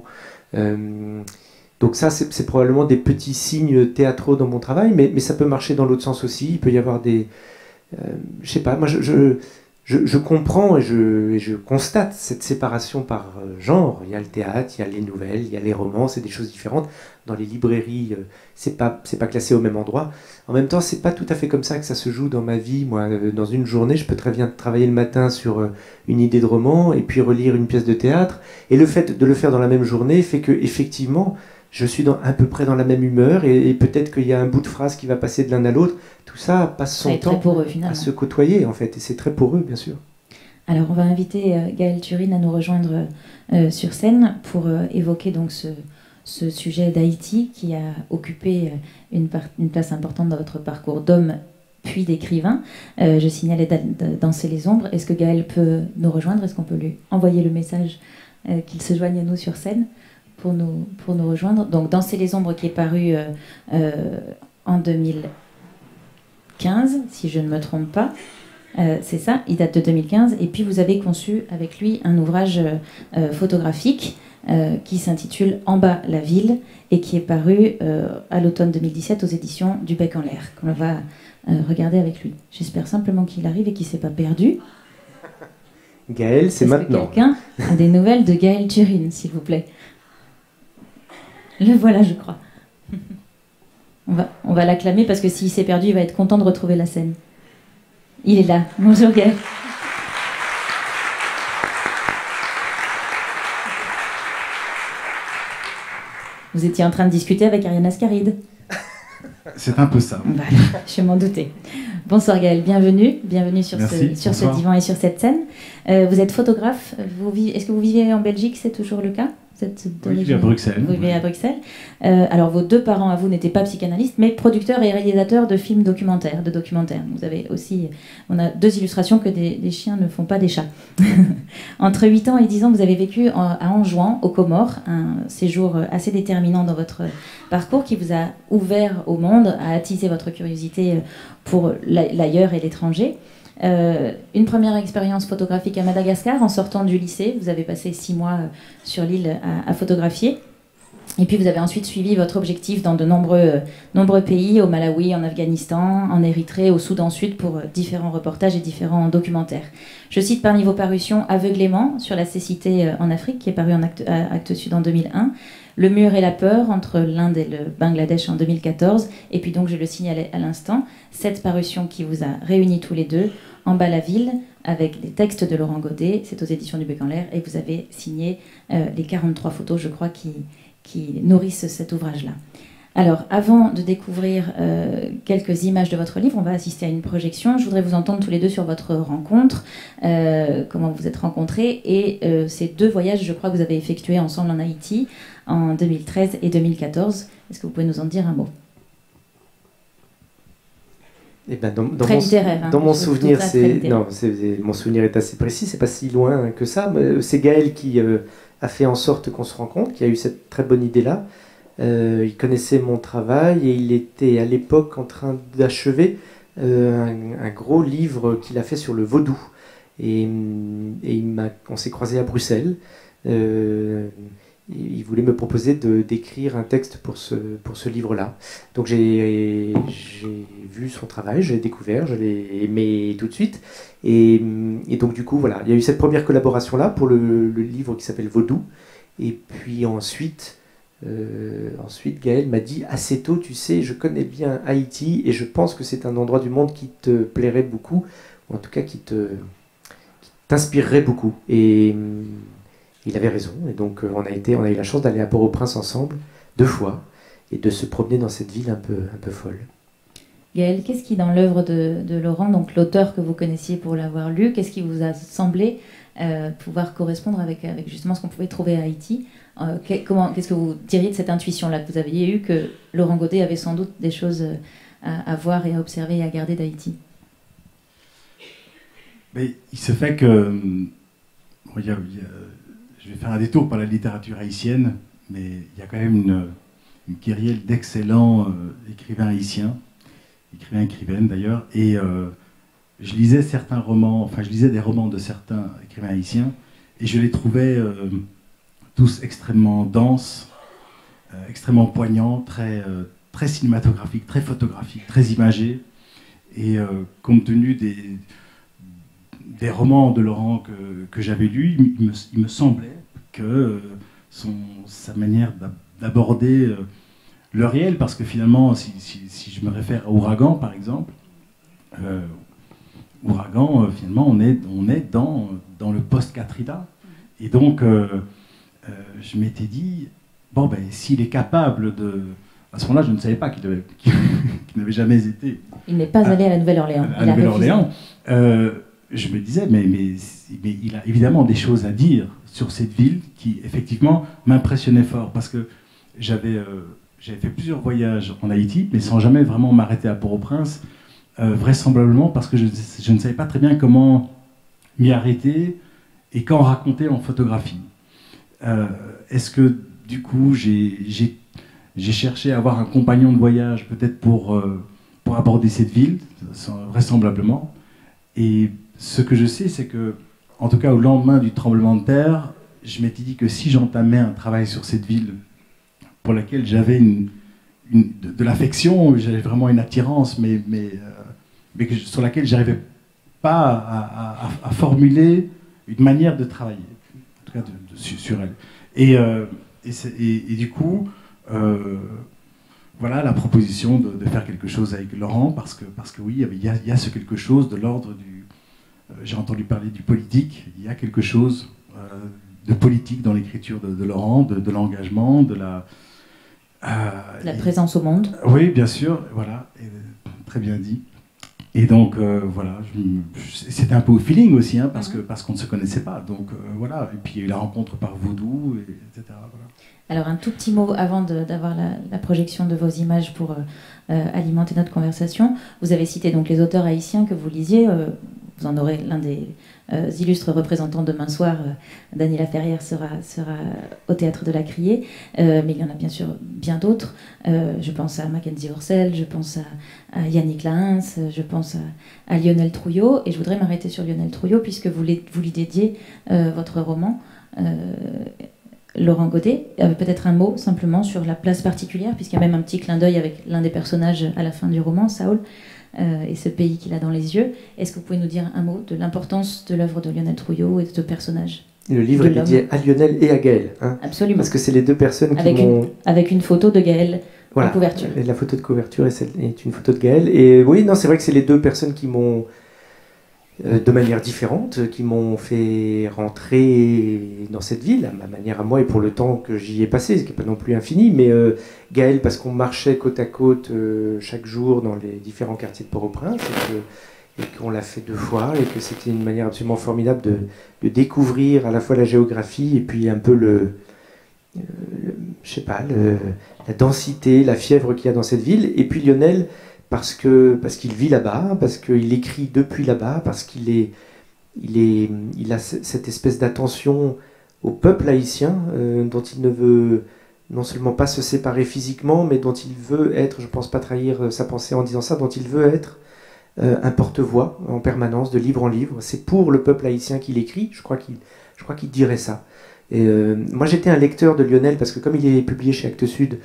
Donc ça, c'est probablement des petits signes théâtraux dans mon travail, mais ça peut marcher dans l'autre sens aussi. Il peut y avoir je sais pas, moi je comprends et je constate cette séparation par genre. Il y a le théâtre, il y a les nouvelles, il y a les romans, c'est des choses différentes. Dans les librairies, c'est pas classé au même endroit. En même temps, c'est pas tout à fait comme ça que ça se joue dans ma vie. Moi, dans une journée, je peux très bien travailler le matin sur une idée de roman et puis relire une pièce de théâtre. Et le fait de le faire dans la même journée fait que, effectivement, je suis à peu près dans la même humeur, et peut-être qu'il y a un bout de phrase qui va passer de l'un à l'autre. Tout ça passe son temps à se côtoyer, en fait, et c'est très poreux, bien sûr. Alors, on va inviter Gaëlle Turine à nous rejoindre sur scène pour évoquer donc ce sujet d'Haïti qui a occupé une place importante dans votre parcours d'homme puis d'écrivain. Je signalais Danser les ombres. Est-ce que Gaël peut nous rejoindre? Est-ce qu'on peut lui envoyer le message qu'il se joigne à nous sur scène pour nous rejoindre? Donc Danser les ombres qui est paru en 2015, si je ne me trompe pas. C'est ça, il date de 2015. Et puis vous avez conçu avec lui un ouvrage photographique qui s'intitule En bas la ville et qui est paru à l'automne 2017 aux éditions du Bec en l'air, qu'on va regarder avec lui. J'espère simplement qu'il arrive et qu'il ne s'est pas perdu. Gaël, c'est maintenant. Quelqu'un a des nouvelles de Gaël Turin, s'il vous plaît. Le voilà, je crois. On va l'acclamer parce que s'il s'est perdu, il va être content de retrouver la scène. Il est là. Bonjour Gaël. Vous étiez en train de discuter avec Ariane Ascaride. C'est un peu ça. Voilà, je m'en doutais. Bonsoir Gaël, bienvenue sur ce divan et sur cette scène. Vous êtes photographe, est-ce que vous vivez en Belgique, c'est toujours le cas? Oui, je vis à Bruxelles. Vous vivez à Bruxelles. Alors vos deux parents à vous n'étaient pas psychanalystes, mais producteurs et réalisateurs de films documentaires, Vous avez aussi, on a deux illustrations que des chiens ne font pas des chats. Entre 8 ans et 10 ans, vous avez vécu à Anjouan, aux Comores, un séjour assez déterminant dans votre parcours qui vous a ouvert au monde, a attisé votre curiosité pour l'ailleurs et l'étranger. Une première expérience photographique à Madagascar en sortant du lycée. Vous avez passé 6 mois sur l'île à photographier. Et puis vous avez ensuite suivi votre objectif dans de nombreux pays, au Malawi, en Afghanistan, en Érythrée, au Soudan Sud, pour différents reportages et différents documentaires. Je cite parmi vos parutions Aveuglément sur la cécité en Afrique, qui est paru en Actes Sud en 2001, Le mur et la peur entre l'Inde et le Bangladesh en 2014, et puis donc je le signalais à l'instant, cette parution qui vous a réunis tous les deux, En bas la ville, avec les textes de Laurent Godet, c'est aux éditions du Bec en l'air, et vous avez signé les 43 photos, je crois, qui nourrissent cet ouvrage-là. Alors, avant de découvrir quelques images de votre livre, on va assister à une projection. Je voudrais vous entendre tous les deux sur votre rencontre, comment vous êtes rencontrés, et ces 2 voyages, je crois, que vous avez effectués ensemble en Haïti, en 2013 et 2014. Est-ce que vous pouvez nous en dire un mot? Eh ben, dans mon souvenir, mon souvenir est assez précis, c'est pas si loin que ça. C'est Gaël qui a fait en sorte qu'on se rencontre, qui a eu cette très bonne idée-là. Il connaissait mon travail et il était à l'époque en train d'achever un gros livre qu'il a fait sur le vaudou. Et on s'est croisés à Bruxelles. Il voulait me proposer d'écrire un texte pour ce livre-là. Donc j'ai vu son travail, je l'ai découvert, je l'ai aimé tout de suite. Et donc du coup, voilà, il y a eu cette première collaboration-là pour le livre qui s'appelle Vaudou. Et puis ensuite, Gaël m'a dit assez tôt, tu sais, je connais bien Haïti et je pense que c'est un endroit du monde qui te plairait beaucoup, ou en tout cas qui t'inspirerait beaucoup. Et il avait raison, et donc on a eu la chance d'aller à Port-au-Prince ensemble 2 fois et de se promener dans cette ville un peu folle. Gaël, qu'est-ce qui, dans l'œuvre de Laurent, donc l'auteur que vous connaissiez pour l'avoir lu, qu'est-ce qui vous a semblé pouvoir correspondre avec justement ce qu'on pouvait trouver à Haïti? Qu'est-ce que vous diriez de cette intuition-là que vous aviez eue, que Laurent Godet avait sans doute des choses à voir et à observer et à garder d'Haïti? Mais il se fait que... je vais faire un détour par la littérature haïtienne, mais il y a quand même une kyrielle d'excellents écrivains haïtiens, écrivaines d'ailleurs, et je lisais des romans de certains écrivains haïtiens, et je les trouvais tous extrêmement denses, extrêmement poignants, très cinématographiques, très photographiques, très imagés, et compte tenu des romans de Laurent que j'avais lus, il me semblait que sa manière d'aborder le réel, parce que finalement, si je me réfère à Ouragan, par exemple, Ouragan, finalement, on est dans le post-Katrina. Et donc, je m'étais dit, bon, ben, s'il est capable de... À ce moment-là, je ne savais pas qu'il n'avait jamais été... Il n'est pas allé à la Nouvelle-Orléans. À Nouvelle-Orléans. Je me disais, mais il a évidemment des choses à dire sur cette ville qui, effectivement, m'impressionnait fort. Parce que j'avais fait plusieurs voyages en Haïti, mais sans jamais vraiment m'arrêter à Port-au-Prince. vraisemblablement parce que je ne savais pas très bien comment m'y arrêter et quand raconter en photographie. Est-ce que du coup j'ai cherché à avoir un compagnon de voyage peut-être pour aborder cette ville, vraisemblablement. Et ce que je sais, c'est que, en tout cas au lendemain du tremblement de terre, je m'étais dit que si j'entamais un travail sur cette ville pour laquelle j'avais de l'affection, j'avais vraiment une attirance, mais sur laquelle je n'arrivais pas à formuler une manière de travailler, en tout cas sur elle. Et du coup, voilà la proposition de faire quelque chose avec Laurent, parce que oui, il y a ce quelque chose de l'ordre du... j'ai entendu parler du politique, il y a quelque chose de politique dans l'écriture de Laurent, de l'engagement, de la présence au monde. Oui, bien sûr, voilà, très bien dit. Et donc, voilà, c'était un peu au feeling aussi, hein, parce qu'on ne se connaissait pas. Donc, voilà, et puis il y a eu la rencontre par Voodoo, etc. Voilà. Alors, un tout petit mot avant d'avoir la projection de vos images pour alimenter notre conversation. Vous avez cité donc les auteurs haïtiens que vous lisiez. Vous en aurez l'un des illustres représentants demain soir. Daniela Ferrière sera au Théâtre de la Criée. Mais il y en a bien sûr bien d'autres. Je pense à Mackenzie Orsel, je pense à Yannick Lahens, je pense à Lionel Trouillot. Et je voudrais m'arrêter sur Lionel Trouillot puisque vous lui dédiez votre roman. Laurent Godet, peut-être un mot simplement sur la place particulière, puisqu'il y a même un petit clin d'œil avec l'un des personnages à la fin du roman, Saul, et ce pays qu'il a dans les yeux. Est-ce que vous pouvez nous dire un mot de l'importance de l'œuvre de Lionel Trouillot et de ce personnage? Le livre est dédié à Lionel et à Gaël. Hein, absolument. Parce que c'est les deux personnes qui m'ont... Avec une photo de Gaël voilà, en couverture. Et la photo de couverture est une photo de Gaël. Et oui, non, c'est vrai que c'est les deux personnes qui m'ont... de manière différente, qui m'ont fait rentrer dans cette ville, à ma manière à moi et pour le temps que j'y ai passé, ce qui n'est pas non plus infini, mais Gaël, parce qu'on marchait côte à côte chaque jour dans les différents quartiers de Port-au-Prince, et qu'on l'a fait 2 fois, et que c'était une manière absolument formidable de découvrir à la fois la géographie et puis un peu je sais pas, la densité, la fièvre qu'il y a dans cette ville, et puis Lionel, parce qu'il vit là-bas, parce qu'il écrit depuis là-bas, parce qu'il a cette espèce d'attention au peuple haïtien dont il ne veut non seulement pas se séparer physiquement, mais dont il veut être, je ne pense pas trahir sa pensée en disant ça, dont il veut être un porte-voix en permanence, de livre en livre. C'est pour le peuple haïtien qu'il écrit, je crois qu'il dirait ça. Et moi j'étais un lecteur de Lionel, parce que comme il est publié chez Actes Sud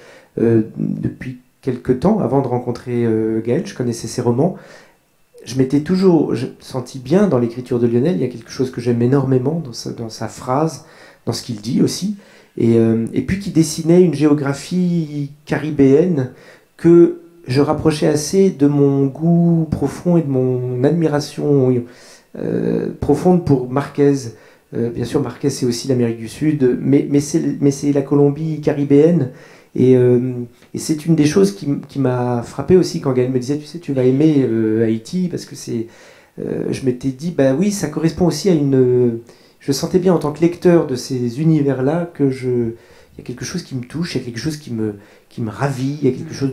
depuis quelque temps, avant de rencontrer Gaël, je connaissais ses romans. Je m'étais toujours senti bien dans l'écriture de Lionel. Il y a quelque chose que j'aime énormément dans sa phrase, dans ce qu'il dit aussi. Et puis qui dessinait une géographie caribéenne que je rapprochais assez de mon goût profond et de mon admiration profonde pour Marquez. Bien sûr, Marquez, c'est aussi l'Amérique du Sud, mais c'est la Colombie caribéenne. Et c'est une des choses qui m'a frappé aussi quand Gaël me disait, tu sais, tu vas aimer Haïti, parce que je m'étais dit, bah oui, ça correspond aussi à je sentais bien en tant que lecteur de ces univers-là il y a quelque chose qui me touche, il y a quelque chose qui me ravit, il y a quelque chose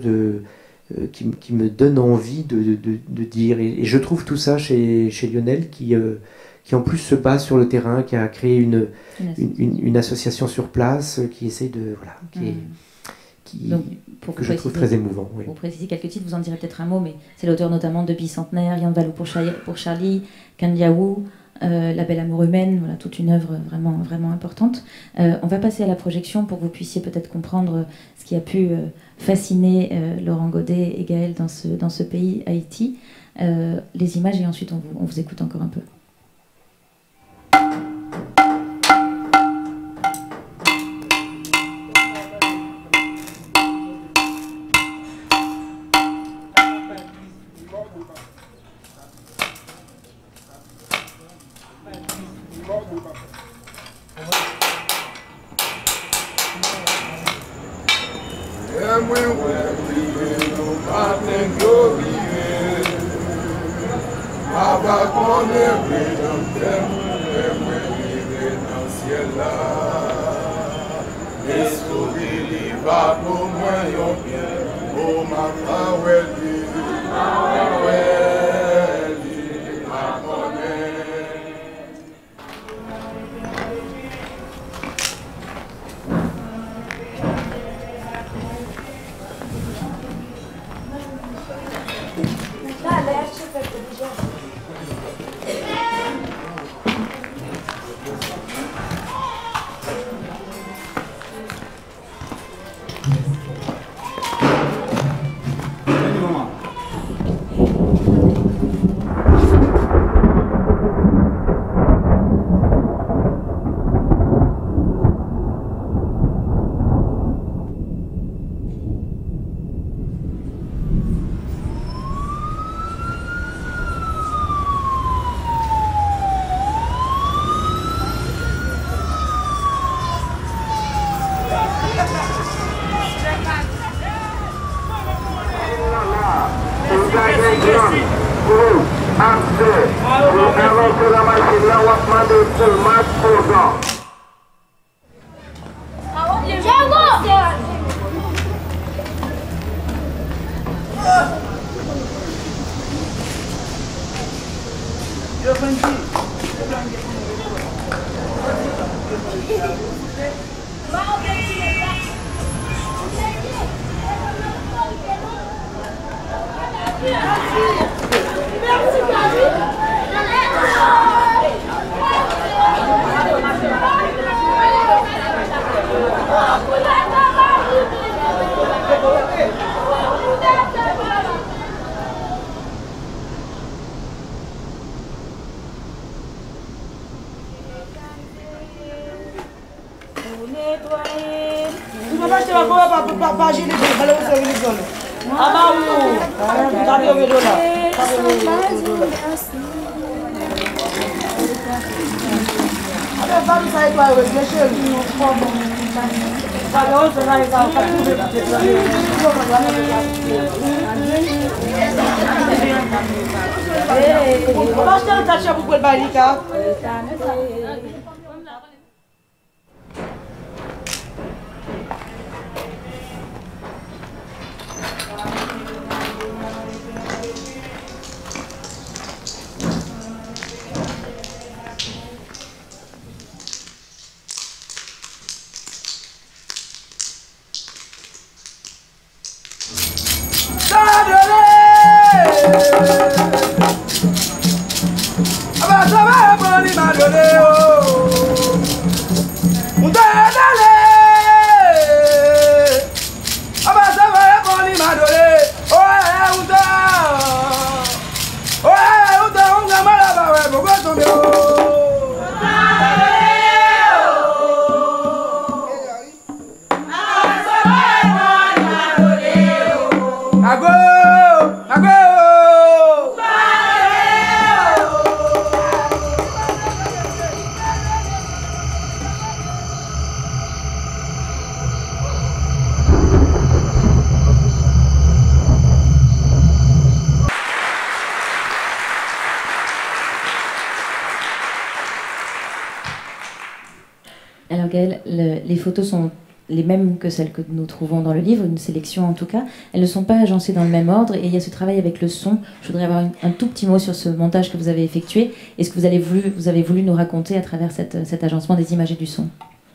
qui me donne envie de dire. Et je trouve tout ça chez Lionel, qui en plus se bat sur le terrain, qui a créé une association sur place, qui essaye de... Voilà, Donc, que je trouve très émouvant. Oui. Pour préciser quelques titres, vous en direz peut-être un mot, mais c'est l'auteur notamment de Bicentenaire, Yann Valou pour Charlie, Kandiaou, La Belle Amour Humaine, voilà, toute une œuvre vraiment, vraiment importante. On va passer à la projection pour que vous puissiez peut-être comprendre ce qui a pu fasciner Laurent Godet et Gaël dans ce pays, Haïti. Les images, et ensuite on vous écoute encore un peu. Pour moi, yon bien, oh ma Alors Gaëlle, les photos sont les mêmes que celles que nous trouvons dans le livre, une sélection en tout cas. Elles ne sont pas agencées dans le même ordre et il y a ce travail avec le son. Je voudrais avoir un tout petit mot sur ce montage que vous avez effectué et ce que vous avez voulu nous raconter à travers cet agencement des images et du son.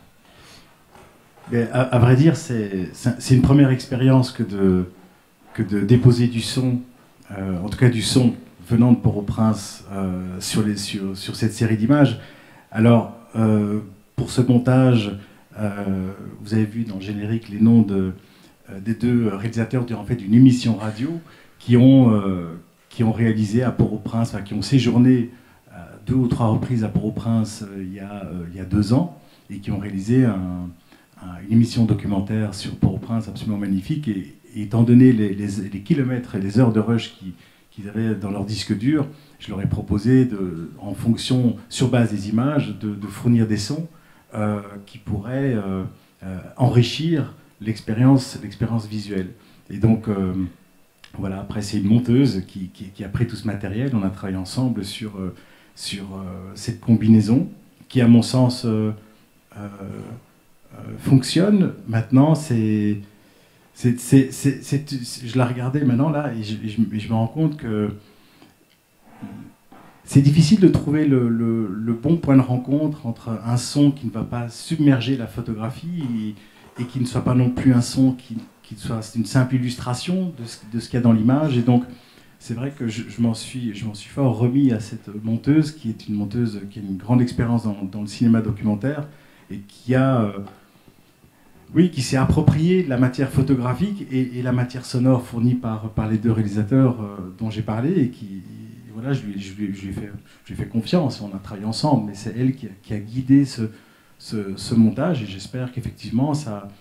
Mais à vrai dire, c'est une première expérience que de déposer du son, en tout cas du son venant de Port-au-Prince sur cette série d'images. Alors, pour ce montage, vous avez vu dans le générique les noms des deux réalisateurs en fait, d'une émission radio qui ont réalisé à Port-au-Prince, qui ont séjourné 2 ou 3 reprises à Port-au-Prince il y a 2 ans et qui ont réalisé une émission documentaire sur Port-au-Prince absolument magnifique. Et étant donné les kilomètres et les heures de rush qu'ils avaient dans leur disque dur, je leur ai proposé, en fonction, sur base des images, de fournir des sons qui pourraient enrichir l'expérience visuelle. Et donc, voilà, après c'est une monteuse qui a pris tout ce matériel, on a travaillé ensemble sur cette combinaison qui, à mon sens, fonctionne. Maintenant, je la regardais maintenant là et je me rends compte que c'est difficile de trouver le bon point de rencontre entre un son qui ne va pas submerger la photographie et qui ne soit pas non plus un son qui soit une simple illustration de ce qu'il y a dans l'image. Et donc, c'est vrai que je m'en suis fort remis à cette monteuse, qui est une monteuse qui a une grande expérience dans le cinéma documentaire, et qui a... oui, qui s'est approprié la matière photographique et la matière sonore fournie par les deux réalisateurs dont j'ai parlé, et qui, voilà, je lui ai fait confiance, on a travaillé ensemble, mais c'est elle qui a guidé ce montage, et j'espère qu'effectivement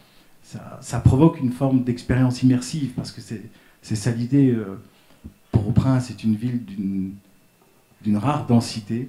ça provoque une forme d'expérience immersive, parce que c'est ça l'idée. Port-au-Prince est une ville d'une rare densité.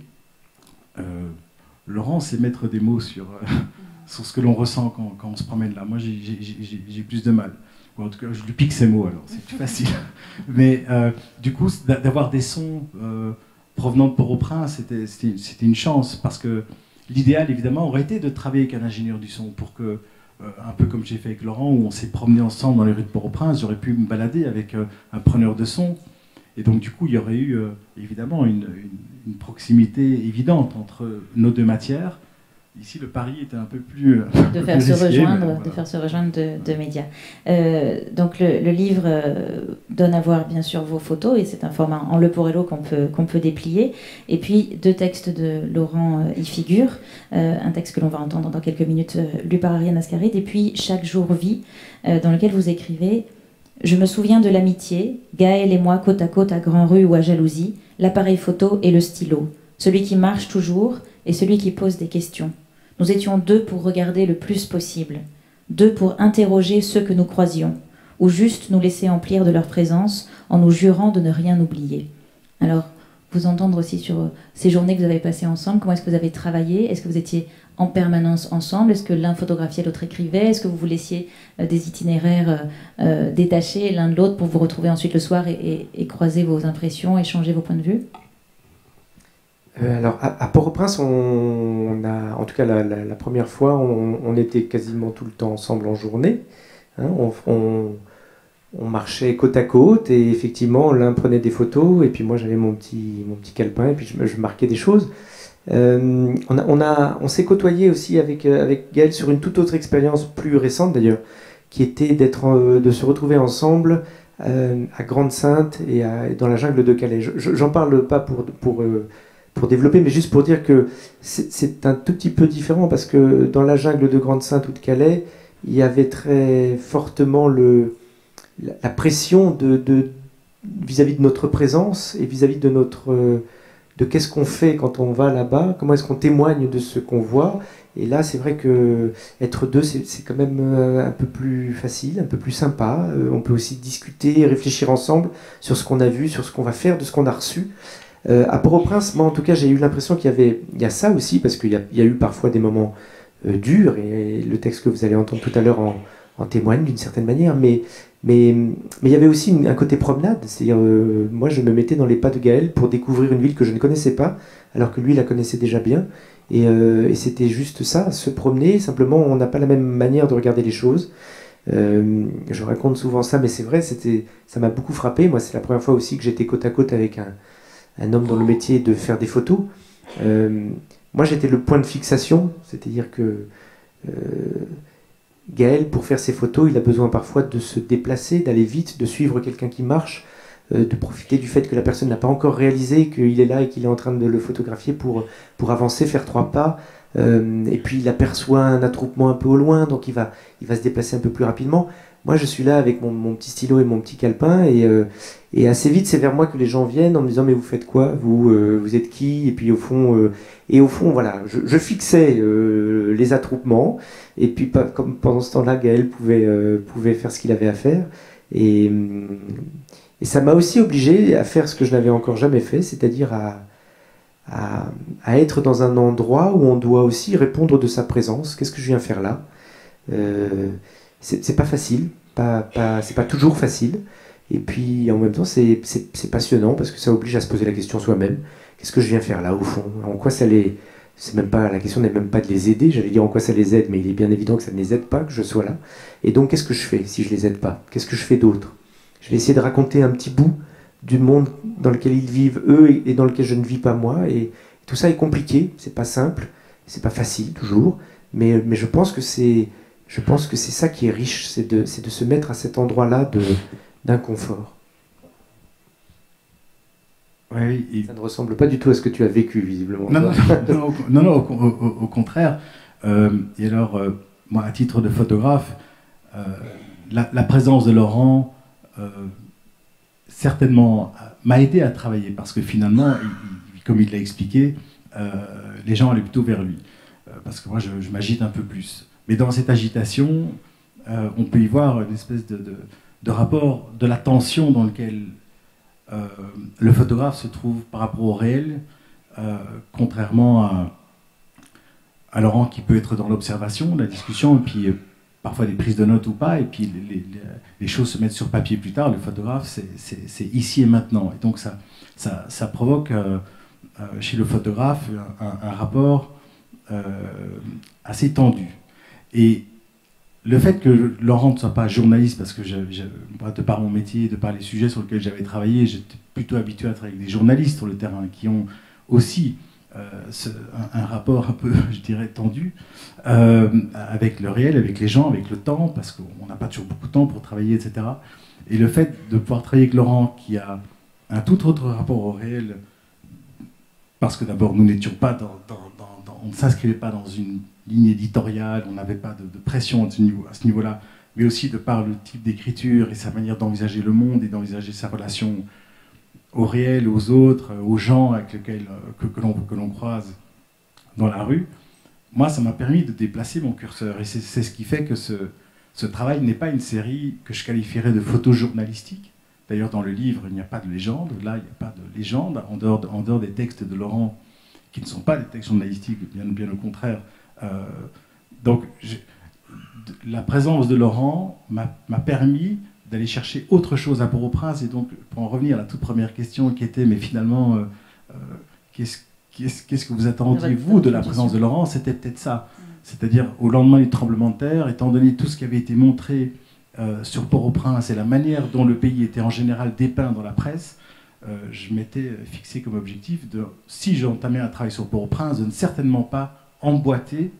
Laurent sait mettre des mots sur ce que l'on ressent quand on se promène là. Moi, j'ai plus de mal. Ou en tout cas, je lui pique ses mots, alors c'est plus facile. Mais du coup, d'avoir des sons provenant de Port-au-Prince, c'était une chance, parce que l'idéal, évidemment, aurait été de travailler avec un ingénieur du son pour que, un peu comme j'ai fait avec Laurent, où on s'est promené ensemble dans les rues de Port-au-Prince, j'aurais pu me balader avec un preneur de son. Et donc, du coup, il y aurait eu évidemment une proximité évidente entre nos deux matières. Ici, le pari était un peu plus... de faire se rejoindre de médias. Donc, le livre donne à voir, bien sûr, vos photos, et c'est un format en Leporello qu'on peut déplier. Et puis, 2 textes de Laurent y figurent. Un texte que l'on va entendre dans quelques minutes, lu par Ariane Ascaride. Et puis, Chaque jour vit, dans lequel vous écrivez... Je me souviens de l'amitié, Gaël et moi côte à côte à Grand-Rue ou à Jalousie, l'appareil photo et le stylo, celui qui marche toujours et celui qui pose des questions. Nous étions 2 pour regarder le plus possible, 2 pour interroger ceux que nous croisions, ou juste nous laisser emplir de leur présence en nous jurant de ne rien oublier. Alors, vous entendre aussi sur ces journées que vous avez passées ensemble, comment est-ce que vous avez travaillé? Est-ce que vous étiez en permanence ensemble? Est-ce que l'un photographiait, l'autre écrivait? Est-ce que vous vous laissiez des itinéraires détachés l'un de l'autre pour vous retrouver ensuite le soir et croiser vos impressions, échanger vos points de vue? Alors, à Port-au-Prince, on a, en tout cas la première fois, on était quasiment tout le temps ensemble en journée. Hein, on marchait côte à côte, et effectivement, l'un prenait des photos, et puis moi j'avais mon petit calepin, et puis je marquais des choses. On s'est côtoyé aussi avec Gaël sur une toute autre expérience, plus récente d'ailleurs, qui était de se retrouver ensemble à Grande-Synthe et dans la jungle de Calais. J'en parle pas pour développer, mais juste pour dire que c'est un tout petit peu différent, parce que dans la jungle de Grande-Synthe ou de Calais, il y avait très fortement la pression vis-à-vis de notre présence et vis-à-vis de de qu'est-ce qu'on fait quand on va là-bas, comment est-ce qu'on témoigne de ce qu'on voit. Et là, c'est vrai que être 2, c'est quand même un peu plus facile, un peu plus sympa. On peut aussi discuter, réfléchir ensemble sur ce qu'on a vu, sur ce qu'on va faire, de ce qu'on a reçu. À Port-au-Prince, moi en tout cas, j'ai eu l'impression il y a ça aussi, parce qu'il y a eu parfois des moments durs, et le texte que vous allez entendre tout à l'heure en témoigne d'une certaine manière, mais il y avait aussi un côté promenade, c'est-à-dire moi je me mettais dans les pas de Gaël pour découvrir une ville que je ne connaissais pas, alors que lui la connaissait déjà bien, et c'était juste ça, se promener, simplement on n'a pas la même manière de regarder les choses. Je raconte souvent ça, mais c'est vrai, ça m'a beaucoup frappé. Moi, c'est la première fois aussi que j'étais côte à côte avec un homme dans le métier de faire des photos. Moi, j'étais le point de fixation, c'est-à-dire que Gaël, pour faire ses photos, il a besoin parfois de se déplacer, d'aller vite, de suivre quelqu'un qui marche, de profiter du fait que la personne n'a pas encore réalisé qu'il est là et qu'il est en train de le photographier pour avancer, faire 3 pas. Et puis il aperçoit un attroupement un peu au loin, donc il va se déplacer un peu plus rapidement. Moi, je suis là avec mon petit stylo et mon petit calepin, et assez vite, c'est vers moi que les gens viennent en me disant « Mais vous faites quoi? Vous êtes qui ?» Et puis au fond, voilà, je fixais les attroupements, et puis comme pendant ce temps-là, Gaël pouvait faire ce qu'il avait à faire. Et ça m'a aussi obligé à faire ce que je n'avais encore jamais fait, c'est-à-dire à être dans un endroit où on doit aussi répondre de sa présence. Qu'est-ce que je viens faire là? C'est pas facile, c'est pas toujours facile, et puis en même temps c'est passionnant, parce que ça oblige à se poser la question soi-même. Qu'est-ce que je viens faire là au fond? En quoi ça c'est même pas, la question n'est même pas de les aider, j'allais dire en quoi ça les aide, mais il est bien évident que ça ne les aide pas, que je sois là. Et donc qu'est-ce que je fais si je les aide pas? Qu'est-ce que je fais d'autre? Je vais essayer de raconter un petit bout du monde dans lequel ils vivent eux et dans lequel je ne vis pas moi, et tout ça est compliqué, c'est pas simple, c'est pas facile toujours, mais je pense que c'est ça qui est riche, c'est de se mettre à cet endroit-là d'inconfort. Ouais, et... Ça ne ressemble pas du tout à ce que tu as vécu, visiblement. Non, au contraire. Et alors, moi, à titre de photographe, la présence de Laurent, certainement, m'a aidé à travailler, parce que finalement, comme il l'a expliqué, les gens allaient plutôt vers lui. Parce que moi, je m'agite un peu plus. Mais dans cette agitation, on peut y voir une espèce de rapport, de la tension dans lequel le photographe se trouve par rapport au réel, contrairement à Laurent qui peut être dans l'observation, la discussion, et puis parfois des prises de notes ou pas, et puis les choses se mettent sur papier plus tard. Le photographe, c'est ici et maintenant. Et donc ça provoque chez le photographe un rapport assez tendu. Et le fait que Laurent ne soit pas journaliste, parce que de par mon métier, de par les sujets sur lesquels j'avais travaillé, j'étais plutôt habitué à travailler avec des journalistes sur le terrain qui ont aussi un rapport un peu, je dirais, tendu avec le réel, avec les gens, avec le temps, parce qu'on n'a pas toujours beaucoup de temps pour travailler, etc. Et le fait de pouvoir travailler avec Laurent, qui a un tout autre rapport au réel, parce que d'abord, nous n'étions pas on ne s'inscrivait pas dans une ligne éditoriale, on n'avait pas de pression à ce niveau-là, mais aussi de par le type d'écriture et sa manière d'envisager le monde et d'envisager sa relation au réel, aux autres, aux gens avec lesquels que l'on croise dans la rue. Moi, ça m'a permis de déplacer mon curseur, et c'est ce qui fait que ce travail n'est pas une série que je qualifierais de photojournalistique. D'ailleurs, dans le livre, il n'y a pas de légende. Là, il n'y a pas de légende, en dehors des textes de Laurent, qui ne sont pas des textes journalistiques, bien au contraire. Donc, la présence de Laurent m'a permis d'aller chercher autre chose à Port-au-Prince. Et donc, pour en revenir à la toute première question qui était, mais finalement, qu'est-ce que vous attendiez, vous, de la présence de Laurent? C'était peut-être ça. C'est-à-dire, au lendemain du tremblement de terre, étant donné tout ce qui avait été montré sur Port-au-Prince et la manière dont le pays était en général dépeint dans la presse, je m'étais fixé comme objectif, si j'entamais un travail sur Port-au-Prince, de ne certainement pas emboîter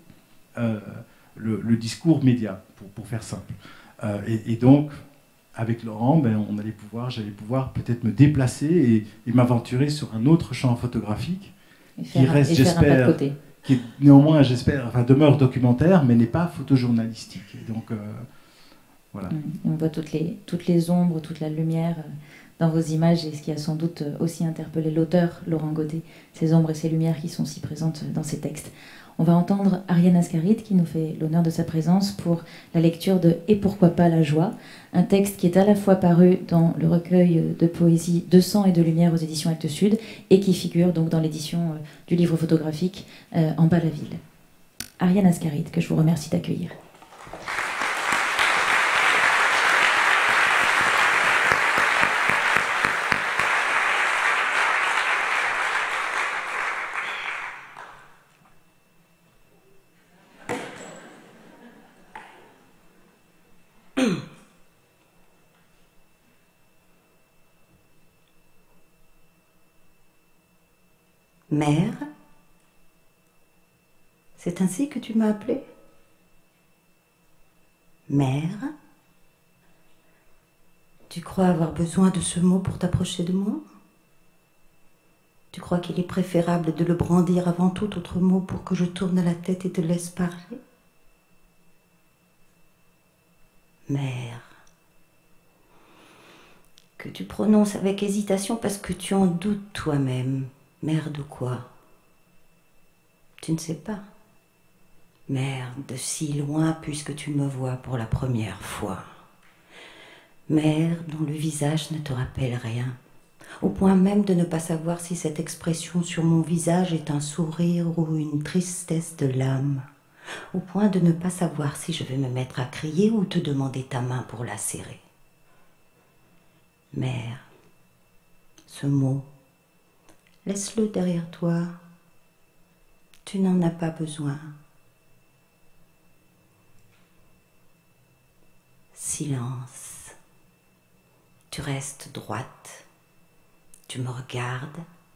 le discours média, pour faire simple. Et donc, avec Laurent, j'allais pouvoir peut-être me déplacer et m'aventurer sur un autre champ photographique qui reste, j'espère, qui est néanmoins, j'espère, demeure documentaire, mais n'est pas photojournalistique. Et donc, voilà. On voit toutes les ombres, toute la lumière dans vos images, et ce qui a sans doute aussi interpellé l'auteur, Laurent Gaudé, ces ombres et ces lumières qui sont si présentes dans ses textes. On va entendre Ariane Ascaride qui nous fait l'honneur de sa présence pour la lecture de « Et pourquoi pas la joie », un texte qui est à la fois paru dans le recueil de poésie De sang et de lumière aux éditions Actes Sud et qui figure donc dans l'édition du livre photographique En bas la ville. Ariane Ascaride, que je vous remercie d'accueillir. Mère, c'est ainsi que tu m'as appelée? Mère, tu crois avoir besoin de ce mot pour t'approcher de moi? Tu crois qu'il est préférable de le brandir avant tout autre mot pour que je tourne la tête et te laisse parler? Mère, que tu prononces avec hésitation parce que tu en doutes toi-même. Mère de quoi? Tu ne sais pas. Mère de si loin puisque tu me vois pour la première fois. Mère dont le visage ne te rappelle rien, au point même de ne pas savoir si cette expression sur mon visage est un sourire ou une tristesse de l'âme, au point de ne pas savoir si je vais me mettre à crier ou te demander ta main pour la serrer. Mère, ce mot, laisse-le derrière toi. Tu n'en as pas besoin. Silence. Tu restes droite. Tu me regardes.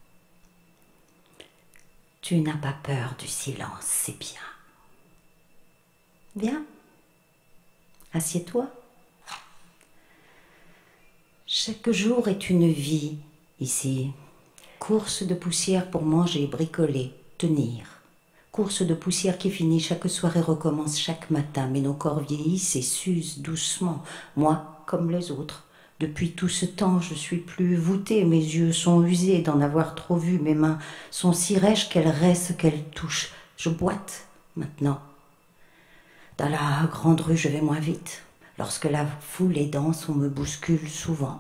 Tu n'as pas peur du silence, c'est bien. Viens. Assieds-toi. Chaque jour est une vie ici. Course de poussière pour manger, bricoler, tenir. Course de poussière qui finit chaque soir et recommence chaque matin, mais nos corps vieillissent et s'usent doucement, moi comme les autres. Depuis tout ce temps, je suis plus voûtée, mes yeux sont usés d'en avoir trop vu, mes mains sont si rêches qu'elles restent, qu'elles touchent. Je boite maintenant. Dans la grande rue, je vais moins vite. Lorsque la foule est dense, on me bouscule souvent.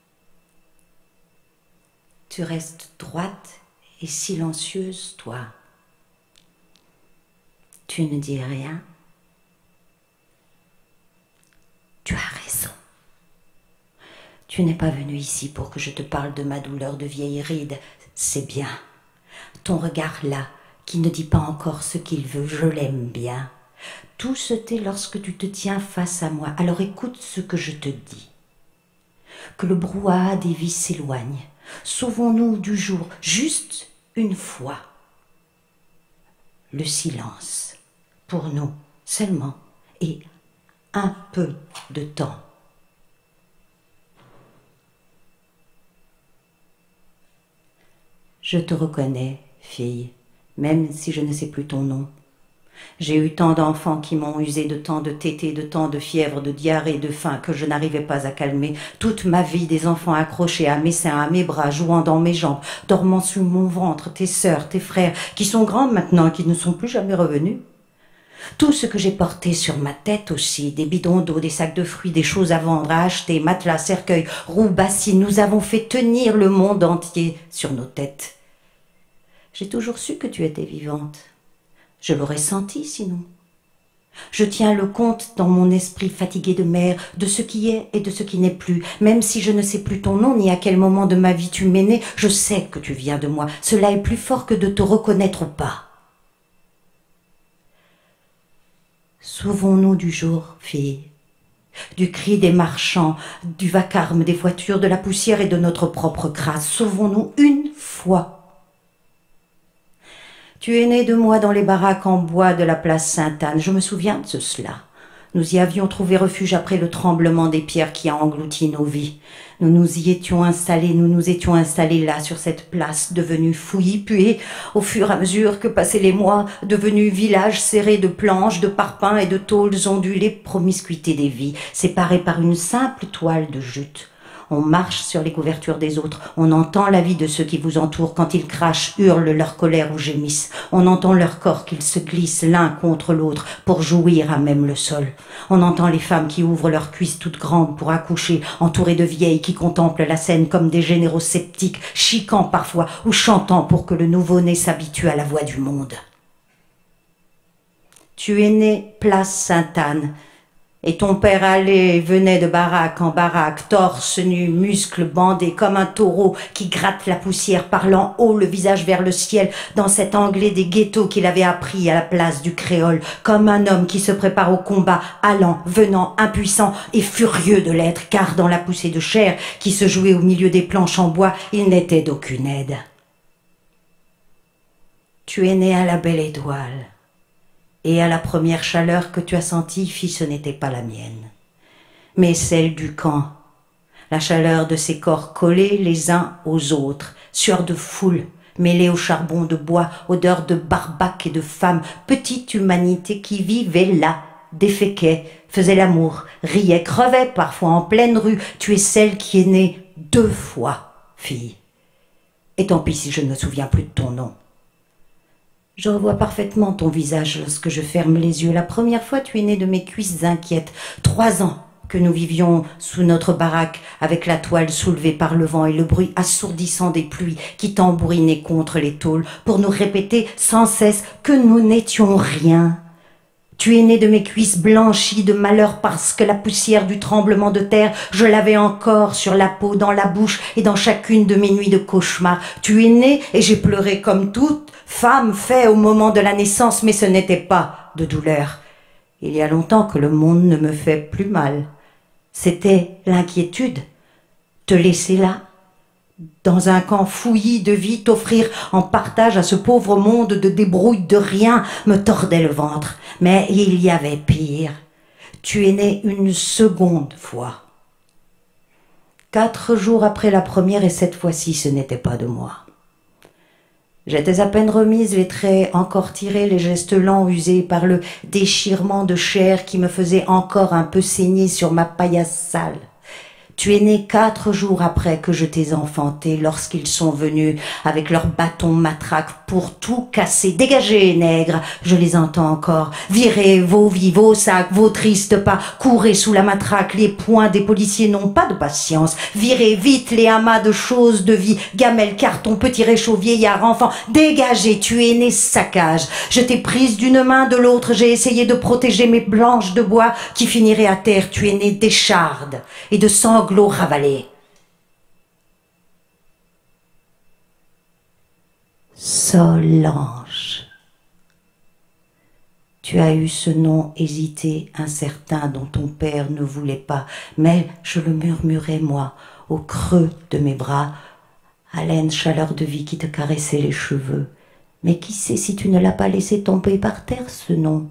Tu restes droite et silencieuse, toi. Tu ne dis rien. Tu as raison. Tu n'es pas venu ici pour que je te parle de ma douleur de vieille ride. C'est bien. Ton regard là, qui ne dit pas encore ce qu'il veut, je l'aime bien. Tout se tait lorsque tu te tiens face à moi. Alors écoute ce que je te dis. Que le brouhaha des vies s'éloigne. Sauvons-nous du jour, juste une fois. Le silence, pour nous seulement, et un peu de temps. Je te reconnais, fille, même si je ne sais plus ton nom. J'ai eu tant d'enfants qui m'ont usé de tant de tétés, de tant de fièvre, de diarrhée, de faim que je n'arrivais pas à calmer. Toute ma vie, des enfants accrochés à mes seins, à mes bras, jouant dans mes jambes, dormant sous mon ventre, tes sœurs, tes frères, qui sont grands maintenant et qui ne sont plus jamais revenus. Tout ce que j'ai porté sur ma tête aussi, des bidons d'eau, des sacs de fruits, des choses à vendre, à acheter, matelas, cercueils, roues, bassines, nous avons fait tenir le monde entier sur nos têtes. J'ai toujours su que tu étais vivante. Je l'aurais senti sinon. Je tiens le compte dans mon esprit fatigué de mer, de ce qui est et de ce qui n'est plus. Même si je ne sais plus ton nom ni à quel moment de ma vie tu m'es né, je sais que tu viens de moi. Cela est plus fort que de te reconnaître ou pas. Sauvons-nous du jour, fille, du cri des marchands, du vacarme des voitures, de la poussière et de notre propre crasse. Sauvons-nous une fois. Tu es né de moi dans les baraques en bois de la place Sainte-Anne. Je me souviens de cela. Nous y avions trouvé refuge après le tremblement des pierres qui a englouti nos vies. Nous nous étions installés là, sur cette place, devenue fouillis, puis, au fur et à mesure que passaient les mois, devenu village serré de planches, de parpaings et de tôles ondulées, promiscuité des vies, séparées par une simple toile de jute. On marche sur les couvertures des autres, on entend la vie de ceux qui vous entourent quand ils crachent, hurlent leur colère ou gémissent. On entend leur corps qu'ils se glissent l'un contre l'autre pour jouir à même le sol. On entend les femmes qui ouvrent leurs cuisses toutes grandes pour accoucher, entourées de vieilles qui contemplent la scène comme des généraux sceptiques, chiquant parfois ou chantant pour que le nouveau-né s'habitue à la voix du monde. Tu es né place Sainte-Anne, et ton père allait et venait de baraque en baraque, torse nu, muscles bandés comme un taureau qui gratte la poussière, parlant haut, le visage vers le ciel, dans cet anglais des ghettos qu'il avait appris à la place du créole, comme un homme qui se prépare au combat, allant, venant, impuissant et furieux de l'être, car dans la poussée de chair qui se jouait au milieu des planches en bois, il n'était d'aucune aide. Tu es né à la belle étoile. Et à la première chaleur que tu as sentie, fille, ce n'était pas la mienne, mais celle du camp. La chaleur de ces corps collés les uns aux autres, sueur de foule, mêlée au charbon de bois, odeur de barbac et de femmes, petite humanité qui vivait là, déféquait, faisait l'amour, riait, crevait parfois en pleine rue. Tu es celle qui est née 2 fois, fille. Et tant pis si je ne me souviens plus de ton nom. Je revois parfaitement ton visage lorsque je ferme les yeux. La première fois, tu es né de mes cuisses inquiètes. 3 ans que nous vivions sous notre baraque, avec la toile soulevée par le vent et le bruit assourdissant des pluies qui tambourinaient contre les tôles pour nous répéter sans cesse que nous n'étions rien. Tu es né de mes cuisses blanchies de malheur parce que la poussière du tremblement de terre, je l'avais encore sur la peau, dans la bouche et dans chacune de mes nuits de cauchemar. Tu es né et j'ai pleuré comme toute femme fait au moment de la naissance, mais ce n'était pas de douleur. Il y a longtemps que le monde ne me fait plus mal. C'était l'inquiétude. Te laisser là, dans un camp fouillis de vie, t'offrir en partage à ce pauvre monde de débrouille de rien, me tordait le ventre. Mais il y avait pire. Tu es né une seconde fois. 4 jours après la première, et cette fois-ci, ce n'était pas de moi. J'étais à peine remise, les traits encore tirés, les gestes lents usés par le déchirement de chair qui me faisait encore un peu saigner sur ma paillasse sale. Tu es né 4 jours après que je t'ai enfanté, lorsqu'ils sont venus avec leurs bâtons matraques pour tout casser. Dégagez, nègres, je les entends encore. Virez vos vies, vos sacs, vos tristes pas. Courez sous la matraque, les poings des policiers n'ont pas de patience. Virez vite les amas de choses de vie, gamelles, carton, petits réchauds, vieillards, enfants. Dégagez, tu es né saccage. Je t'ai prise d'une main, de l'autre, j'ai essayé de protéger mes planches de bois qui finiraient à terre. Tu es né d'échardes et de sanglots ravalés. Solange. Tu as eu ce nom hésité, incertain, dont ton père ne voulait pas, mais je le murmurais, moi, au creux de mes bras, haleine, chaleur de vie qui te caressait les cheveux. Mais qui sait si tu ne l'as pas laissé tomber par terre, ce nom?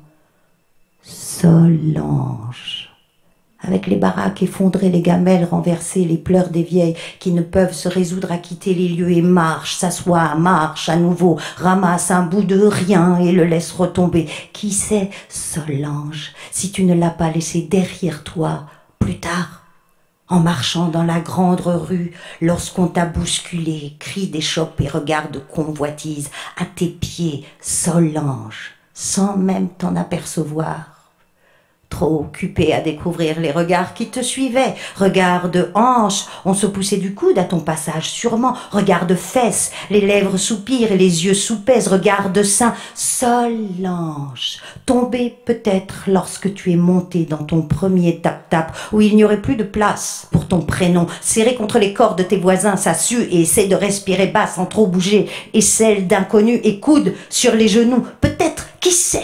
Solange. Avec les baraques effondrées, les gamelles renversées, les pleurs des vieilles qui ne peuvent se résoudre à quitter les lieux et marche, s'assoit, marche à nouveau, ramasse un bout de rien et le laisse retomber. Qui sait, Solange, si tu ne l'as pas laissé derrière toi, plus tard, en marchant dans la grande rue, lorsqu'on t'a bousculé, cris d'échoppe et regards de convoitise, à tes pieds, Solange, sans même t'en apercevoir. Trop occupé à découvrir les regards qui te suivaient, regards de hanches, on se poussait du coude à ton passage sûrement, regards de fesses, les lèvres soupirent et les yeux soupèsent, regards de seins, Solange, tombé peut-être lorsque tu es monté dans ton premier tap-tap, où il n'y aurait plus de place pour ton prénom, serré contre les cordes de tes voisins, ça sue et essaie de respirer bas sans trop bouger, et celle d'inconnu et coude sur les genoux, peut-être, qui sait?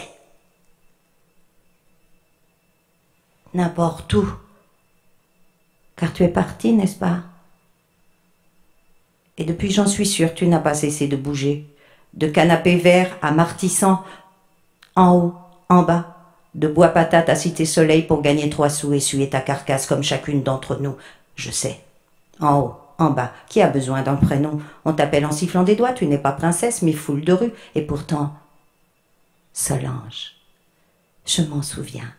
N'importe où, car tu es parti, n'est-ce pas? Et depuis, j'en suis sûre, tu n'as pas cessé de bouger, de canapé vert à Martissant, en haut, en bas, de bois patate à Cité Soleil pour gagner 3 sous et suer ta carcasse comme chacune d'entre nous, je sais. En haut, en bas, qui a besoin d'un prénom? On t'appelle en sifflant des doigts, tu n'es pas princesse, mais foule de rue, et pourtant, Solange, je m'en souviens.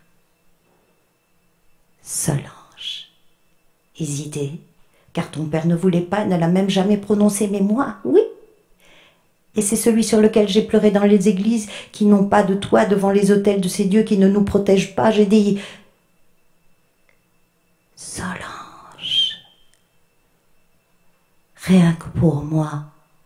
Solange. Hésité, car ton père ne voulait pas, ne l'a même jamais prononcé, mais moi, oui. Et c'est celui sur lequel j'ai pleuré dans les églises qui n'ont pas de toit devant les autels de ces dieux qui ne nous protègent pas. J'ai dit Solange. Rien que pour moi.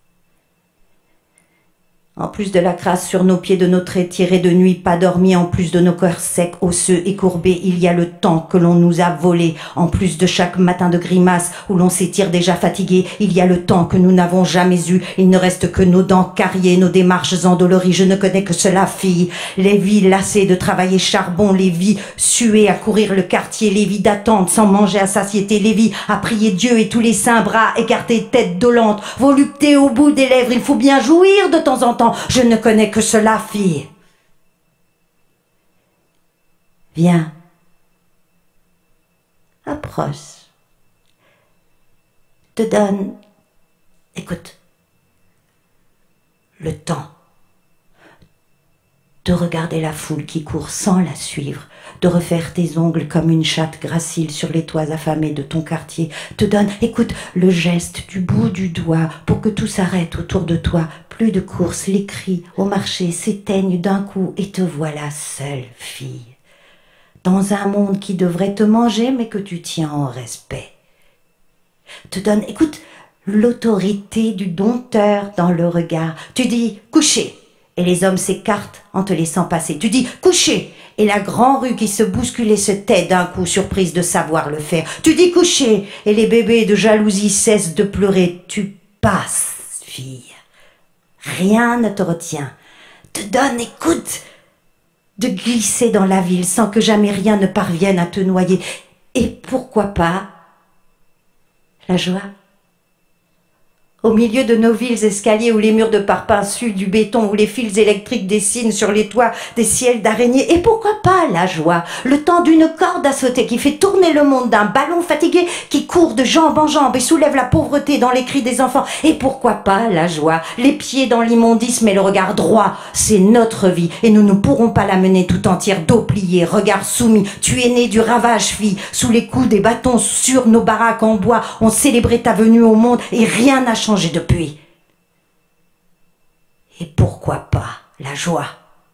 En plus de la crasse sur nos pieds, de nos traits tirés de nuit, pas dormis, en plus de nos cœurs secs, osseux et courbés, il y a le temps que l'on nous a volé. En plus de chaque matin de grimace où l'on s'étire déjà fatigué, il y a le temps que nous n'avons jamais eu. Il ne reste que nos dents carriées, nos démarches endolories. Je ne connais que cela, fille. Les vies lassées de travailler charbon, les vies suées à courir le quartier, les vies d'attente sans manger à satiété, les vies à prier Dieu et tous les saints bras écartés, tête dolente, volupté au bout des lèvres. Il faut bien jouir de temps en temps. Je ne connais que cela, fille. Viens. Approche. Te donne, écoute, le temps de regarder la foule qui court sans la suivre, de refaire tes ongles comme une chatte gracile sur les toits affamés de ton quartier, te donne, écoute, le geste du bout du doigt pour que tout s'arrête autour de toi. Plus de courses, les cris au marché s'éteignent d'un coup et te voilà seule, fille. Dans un monde qui devrait te manger mais que tu tiens en respect. Te donne, écoute, l'autorité du dompteur dans le regard. Tu dis « couchez » et les hommes s'écartent en te laissant passer. Tu dis « couchez » et la grande rue qui se bousculait se tait d'un coup, surprise de savoir le faire. Tu dis « couchez » et les bébés de jalousie cessent de pleurer. Tu passes, fille. Rien ne te retient. Te donne, écoute, de glisser dans la ville sans que jamais rien ne parvienne à te noyer. Et pourquoi pas la joie? Au milieu de nos villes escaliers où les murs de parpaing suent du béton, où les fils électriques dessinent sur les toits des ciels d'araignées. Et pourquoi pas la joie? Le temps d'une corde à sauter qui fait tourner le monde, d'un ballon fatigué qui court de jambe en jambe et soulève la pauvreté dans les cris des enfants. Et pourquoi pas la joie? Les pieds dans l'immondice mais le regard droit. C'est notre vie et nous ne pourrons pas la mener tout entière, dos plié, regard soumis. Tu es né du ravage, fille, sous les coups des bâtons sur nos baraques en bois. On célébrait ta venue au monde et rien n'a changé depuis. Et pourquoi pas la joie?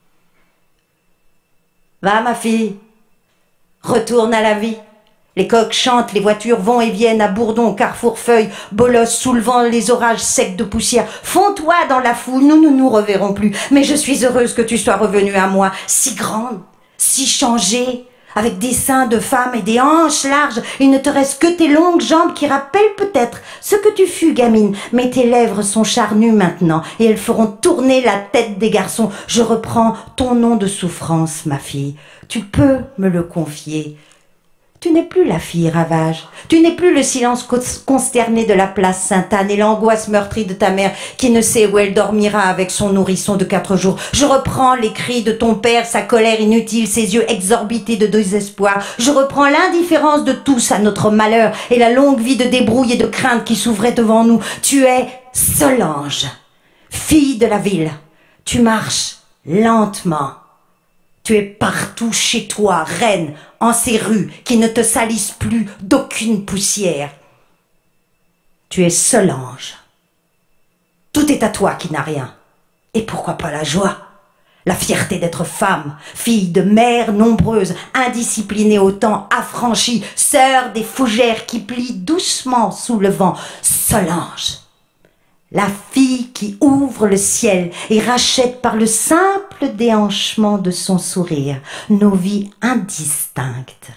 Va, ma fille, retourne à la vie. Les coqs chantent, les voitures vont et viennent à Bourdon, au carrefour Feuille, Bolos, soulevant les orages secs de poussière. Fonds-toi dans la foule, nous ne nous reverrons plus. Mais je suis heureuse que tu sois revenue à moi, si grande, si changée, avec des seins de femme et des hanches larges. Il ne te reste que tes longues jambes qui rappellent peut-être ce que tu fus, gamine. Mais tes lèvres sont charnues maintenant et elles feront tourner la tête des garçons. Je reprends ton nom de souffrance, ma fille. Tu peux me le confier. Tu n'es plus la fille ravage. Tu n'es plus le silence consterné de la place Sainte-Anne et l'angoisse meurtrie de ta mère qui ne sait où elle dormira avec son nourrisson de 4 jours. Je reprends les cris de ton père, sa colère inutile, ses yeux exorbités de désespoir. Je reprends l'indifférence de tous à notre malheur et la longue vie de débrouille et de crainte qui s'ouvrait devant nous. Tu es Solange, fille de la ville. Tu marches lentement. Tu es partout chez toi, reine, en ces rues qui ne te salissent plus d'aucune poussière. Tu es Solange. Tout est à toi qui n'a rien. Et pourquoi pas la joie? La fierté d'être femme, fille de mères nombreuses, indisciplinée au temps, affranchie, sœur des fougères qui plient doucement sous le vent. Solange. La fille qui ouvre le ciel et rachète par le simple déhanchement de son sourire nos vies indistinctes.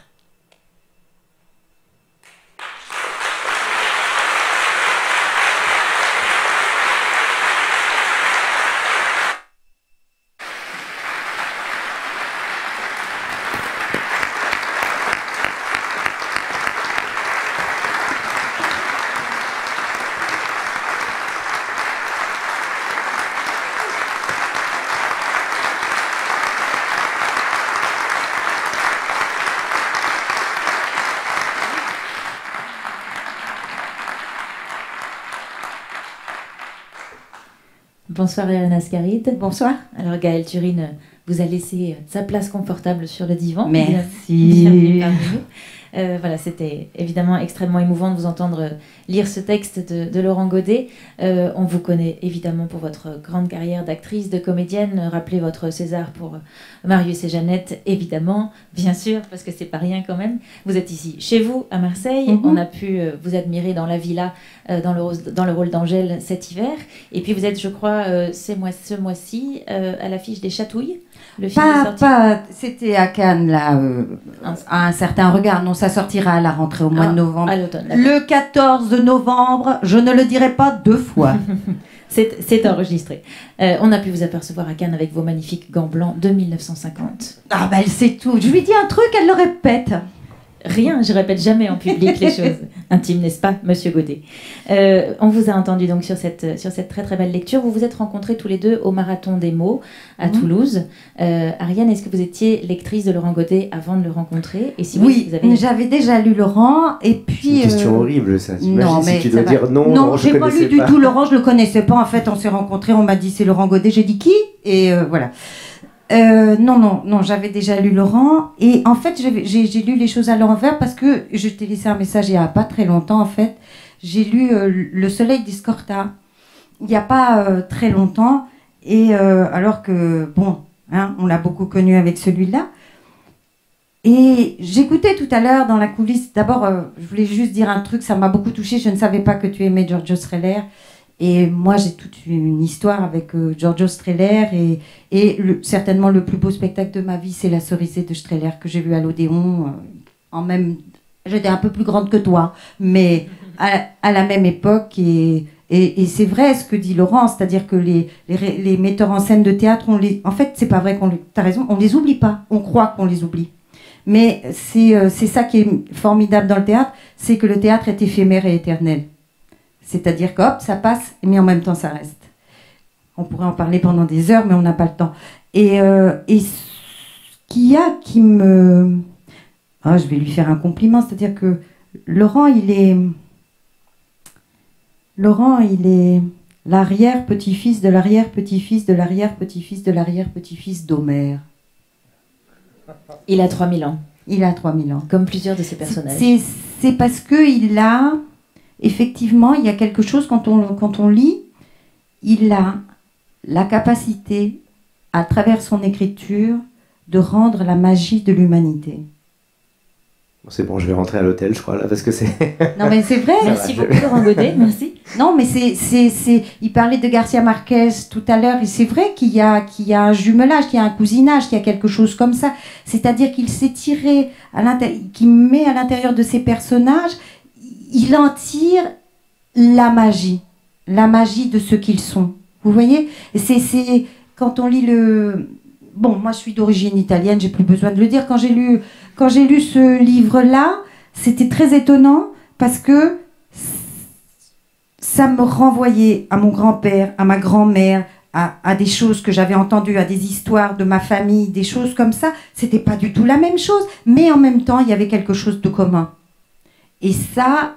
Bonsoir Irène Ascaride. Bonsoir. Alors Gaëlle Turine vous a laissé sa place confortable sur le divan. Merci. Bienvenue parmi nous. Voilà, c'était évidemment extrêmement émouvant de vous entendre lire ce texte de Laurent Godet. On vous connaît évidemment pour votre grande carrière d'actrice, de comédienne. Rappelez votre César pour Marius et Jeannette, évidemment, bien sûr, parce que c'est pas rien quand même. Vous êtes ici chez vous, à Marseille. On a pu vous admirer dans La Villa, dans le rôle d'Angèle cet hiver. Et puis vous êtes, je crois, ce mois-ci, à l'affiche des Chatouilles. Le film est sorti. C'était à Cannes, là, à un certain regard. Non, ça sortira à la rentrée au mois de novembre. À l'automne. Le 14 novembre, je ne le dirai pas 2 fois. C'est enregistré. On a pu vous apercevoir à Cannes avec vos magnifiques gants blancs de 1950. Ah ben, elle sait tout. Je lui dis un truc, elle le répète. Rien, je répète jamais en public les choses intimes, n'est-ce pas, Monsieur Godet? On vous a entendu donc sur cette très très belle lecture. Vous vous êtes rencontrés tous les deux au Marathon des mots à Toulouse. Ariane, est-ce que vous étiez lectrice de Laurent Godet avant de le rencontrer? Et si oui, vous avez... j'avais déjà lu Laurent et puis... C'est une question horrible ça. Non, mais si tu dois dire non, non, je j'ai pas lu du tout Laurent, je le connaissais pas. En fait, on s'est rencontrés, on m'a dit c'est Laurent Godet. J'ai dit qui? Et voilà. Non, j'avais déjà lu Laurent et en fait j'ai lu les choses à l'envers parce que je t'ai laissé un message il n'y a pas très longtemps en fait. J'ai lu Le Soleil d'Escorta il n'y a pas très longtemps et alors que bon, hein, on l'a beaucoup connu avec celui-là. Et j'écoutais tout à l'heure dans la coulisse, d'abord je voulais juste dire un truc, ça m'a beaucoup touchée, je ne savais pas que tu aimais Giorgio Strehler. Et moi, j'ai toute une histoire avec Giorgio Strehler et certainement le plus beau spectacle de ma vie, c'est La Cerisée de Strehler que j'ai vu à l'Odéon. J'étais un peu plus grande que toi, mais à la même époque. Et c'est vrai ce que dit Laurent, c'est-à-dire que les metteurs en scène de théâtre, en fait, c'est pas vrai t'as raison, on les oublie pas, on croit qu'on les oublie. Mais c'est ça qui est formidable dans le théâtre, c'est que le théâtre est éphémère et éternel. C'est-à-dire que hop, ça passe, mais en même temps ça reste. On pourrait en parler pendant des heures, mais on n'a pas le temps. Et ce qu'il y a qui me... Ah, je vais lui faire un compliment, c'est-à-dire que Laurent, il est l'arrière-petit-fils de l'arrière-petit-fils de l'arrière-petit-fils de l'arrière-petit-fils d'Homère. Il a 3000 ans. Il a 3000 ans. Comme plusieurs de ses personnages. C'est parce qu'il a... Effectivement, il y a quelque chose, quand on lit, il a la capacité, à travers son écriture, de rendre la magie de l'humanité. C'est bon, je vais rentrer à l'hôtel, je crois, là, parce que c'est... Non, mais c'est vrai. Merci beaucoup, Laurent Godet, merci. Non, mais il parlait de Garcia Marquez tout à l'heure, et c'est vrai qu'il y a un jumelage, qu'il y a un cousinage, qu'il y a quelque chose comme ça. C'est-à-dire qu'il s'est tiré, qu'il met à l'intérieur de ses personnages, il en tire la magie de ce qu'ils sont. Vous voyez ? C'est quand on lit le... Bon, moi je suis d'origine italienne, j'ai plus besoin de le dire. Quand j'ai lu ce livre-là, c'était très étonnant parce que ça me renvoyait à mon grand-père, à ma grand-mère, à des choses que j'avais entendues, à des histoires de ma famille, des choses comme ça. C'était pas du tout la même chose, mais en même temps, il y avait quelque chose de commun. Et ça...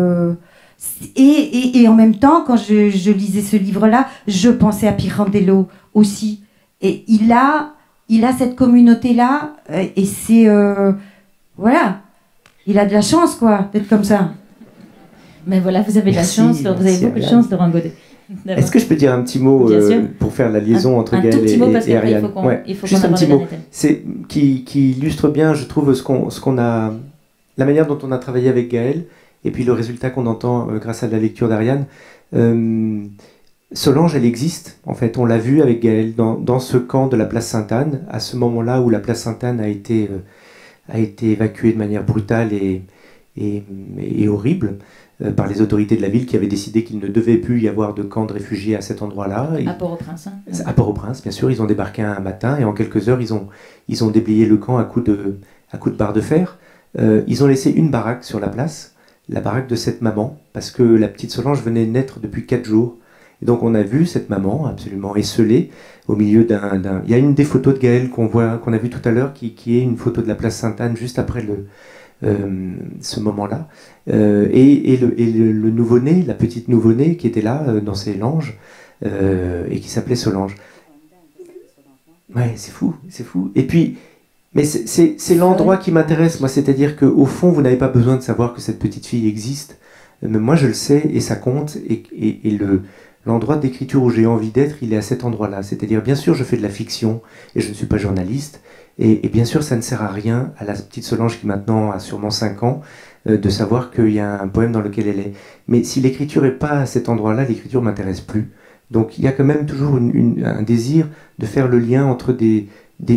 Et en même temps, quand je lisais ce livre-là, je pensais à Pirandello aussi. Et il a cette communauté-là, et c'est... voilà, il a de la chance, quoi, d'être comme ça. Mais voilà, vous avez de la chance, vous avez beaucoup de chance, Laurent Godet. Est-ce que je peux dire un petit mot pour faire la liaison entre Gaël et Ariane? Juste un petit mot, qui illustre bien, je trouve, la manière dont on a travaillé avec Gaël, et puis le résultat qu'on entend grâce à la lecture d'Ariane. Solange, elle existe, en fait, on l'a vu avec Gaël dans ce camp de la place Sainte-Anne, à ce moment-là où la place Sainte-Anne a été évacuée de manière brutale et horrible par les autorités de la ville qui avaient décidé qu'il ne devait plus y avoir de camp de réfugiés à cet endroit-là. À Port-au-Prince. À Port-au-Prince, bien sûr, ils ont débarqué un matin et en quelques heures, ils ont déblayé le camp à coups de barre de fer. Ils ont laissé une baraque sur la place, la baraque de cette maman, parce que la petite Solange venait de naître depuis 4 jours. Et donc on a vu cette maman absolument esselée au milieu d'un... Il y a une des photos de Gaël qu'on a vu tout à l'heure qui est une photo de la place Sainte-Anne juste après ce moment-là. Et le nouveau-né, la petite nouveau-née qui était là dans ses langes et qui s'appelait Solange. Ouais, c'est fou, c'est fou. Et puis... Mais c'est l'endroit qui m'intéresse, moi, c'est-à-dire qu'au fond, vous n'avez pas besoin de savoir que cette petite fille existe. Mais moi, je le sais, et ça compte, et l'endroit d'écriture où j'ai envie d'être, il est à cet endroit-là. C'est-à-dire, bien sûr, je fais de la fiction, et je ne suis pas journaliste, et bien sûr, ça ne sert à rien à la petite Solange qui maintenant a sûrement 5 ans, de savoir qu'il y a un poème dans lequel elle est. Mais si l'écriture n'est pas à cet endroit-là, l'écriture ne m'intéresse plus. Donc, il y a quand même toujours un désir de faire le lien entre des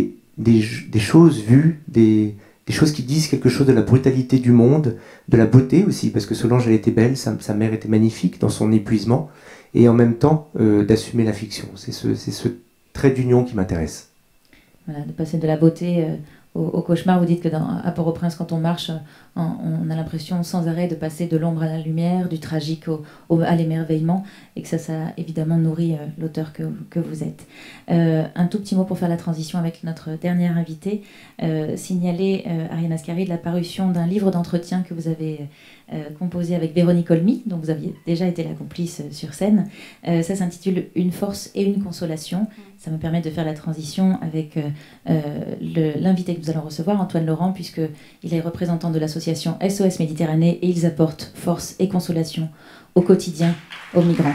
choses vues, des choses qui disent quelque chose de la brutalité du monde, de la beauté aussi, parce que Solange, elle était belle, sa mère était magnifique dans son épuisement, et en même temps d'assumer la fiction. C'est ce trait d'union qui m'intéresse. Voilà, de passer de la beauté au cauchemar. Vous dites que à Port-au-Prince, quand on marche, on a l'impression sans arrêt de passer de l'ombre à la lumière, du tragique à l'émerveillement, et que ça évidemment nourrit l'auteur que vous êtes. Un tout petit mot pour faire la transition avec notre dernière invitée. Signaler, Ariane Ascari, de la parution d'un livre d'entretien que vous avez composé avec Véronique Olmy, dont vous aviez déjà été la complice sur scène. Ça s'intitule « Une force et une consolation ». Ça me permet de faire la transition avec l'invité que nous allons recevoir, Antoine Laurent, puisqu'il est représentant de l'association SOS Méditerranée et ils apportent force et consolation au quotidien aux migrants.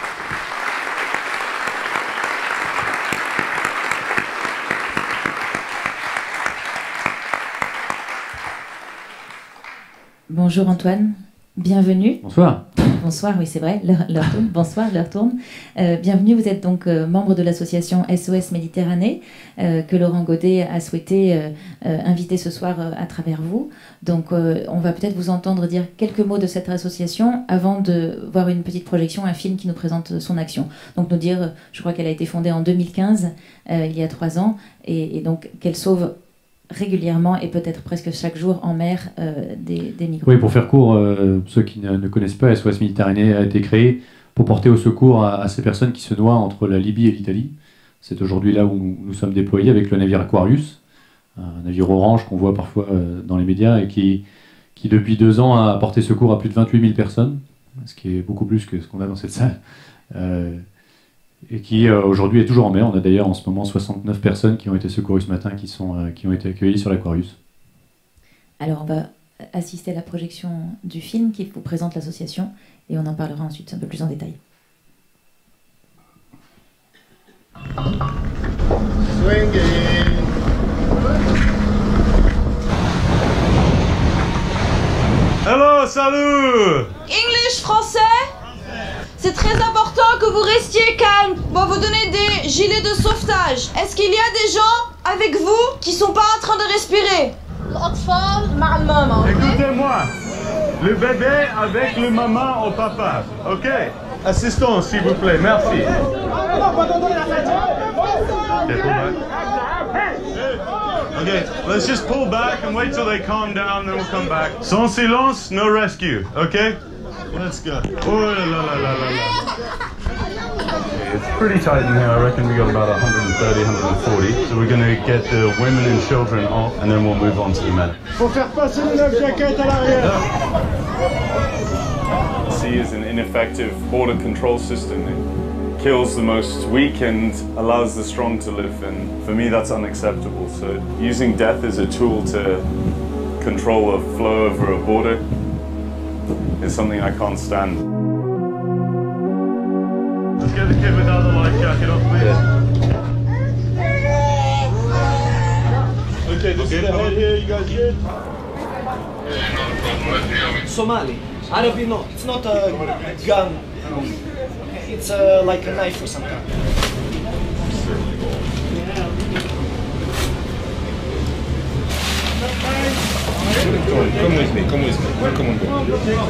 Bonjour Antoine, bienvenue. Bonsoir. Bonsoir, oui c'est vrai, l'heure tourne. Bonsoir, l'heure tourne. Bienvenue, vous êtes donc membre de l'association SOS Méditerranée que Laurent Godet a souhaité inviter ce soir à travers vous. Donc on va peut-être vous entendre dire quelques mots de cette association avant de voir une petite projection, un film qui nous présente son action. Donc nous dire, je crois qu'elle a été fondée en 2015, il y a 3 ans, et donc qu'elle sauve régulièrement et peut-être presque chaque jour en mer des migrants. Oui, pour faire court, ceux qui ne connaissent pas, SOS Méditerranée a été créé pour porter au secours à ces personnes qui se noient entre la Libye et l'Italie. C'est aujourd'hui là où nous sommes déployés avec le navire Aquarius, un navire orange qu'on voit parfois dans les médias et qui depuis 2 ans a porté secours à plus de 28 000 personnes, ce qui est beaucoup plus que ce qu'on a dans cette salle, et qui aujourd'hui est toujours en mer. On a d'ailleurs en ce moment 69 personnes qui ont été secourues ce matin, qui ont été accueillies sur l'Aquarius. Alors on va assister à la projection du film qui vous présente l'association et on en parlera ensuite un peu plus en détail. Hello, salut! English, français? C'est très important que vous restiez calme. Bon, vous donnez des gilets de sauvetage. Est-ce qu'il y a des gens avec vous qui sont pas en train de respirer? Écoutez-moi, le bébé avec le maman au papa, ok? Assistance, s'il vous plaît, merci. Okay, let's just pull back and wait till they calm down, then we'll come back. Sans silence, no rescue, okay? Let's go. Oh la la la la la. Okay, it's pretty tight in here. I reckon we got about 130, 140. So we're going to get the women and children off, and then we'll move on to the men. Faut faire passer les 9 jaquettes à l'arrière. Sea is an ineffective border control system. It kills the most weak and allows the strong to live, and for me that's unacceptable. So using death as a tool to control a flow over a border is something I can't stand. Let's get the kid without the life jacket off, please. Okay, this is the head here, you guys good? Somali. Arabic, no, it's not a gun. It's like a knife or something. Come with me, come with me. Welcome on board.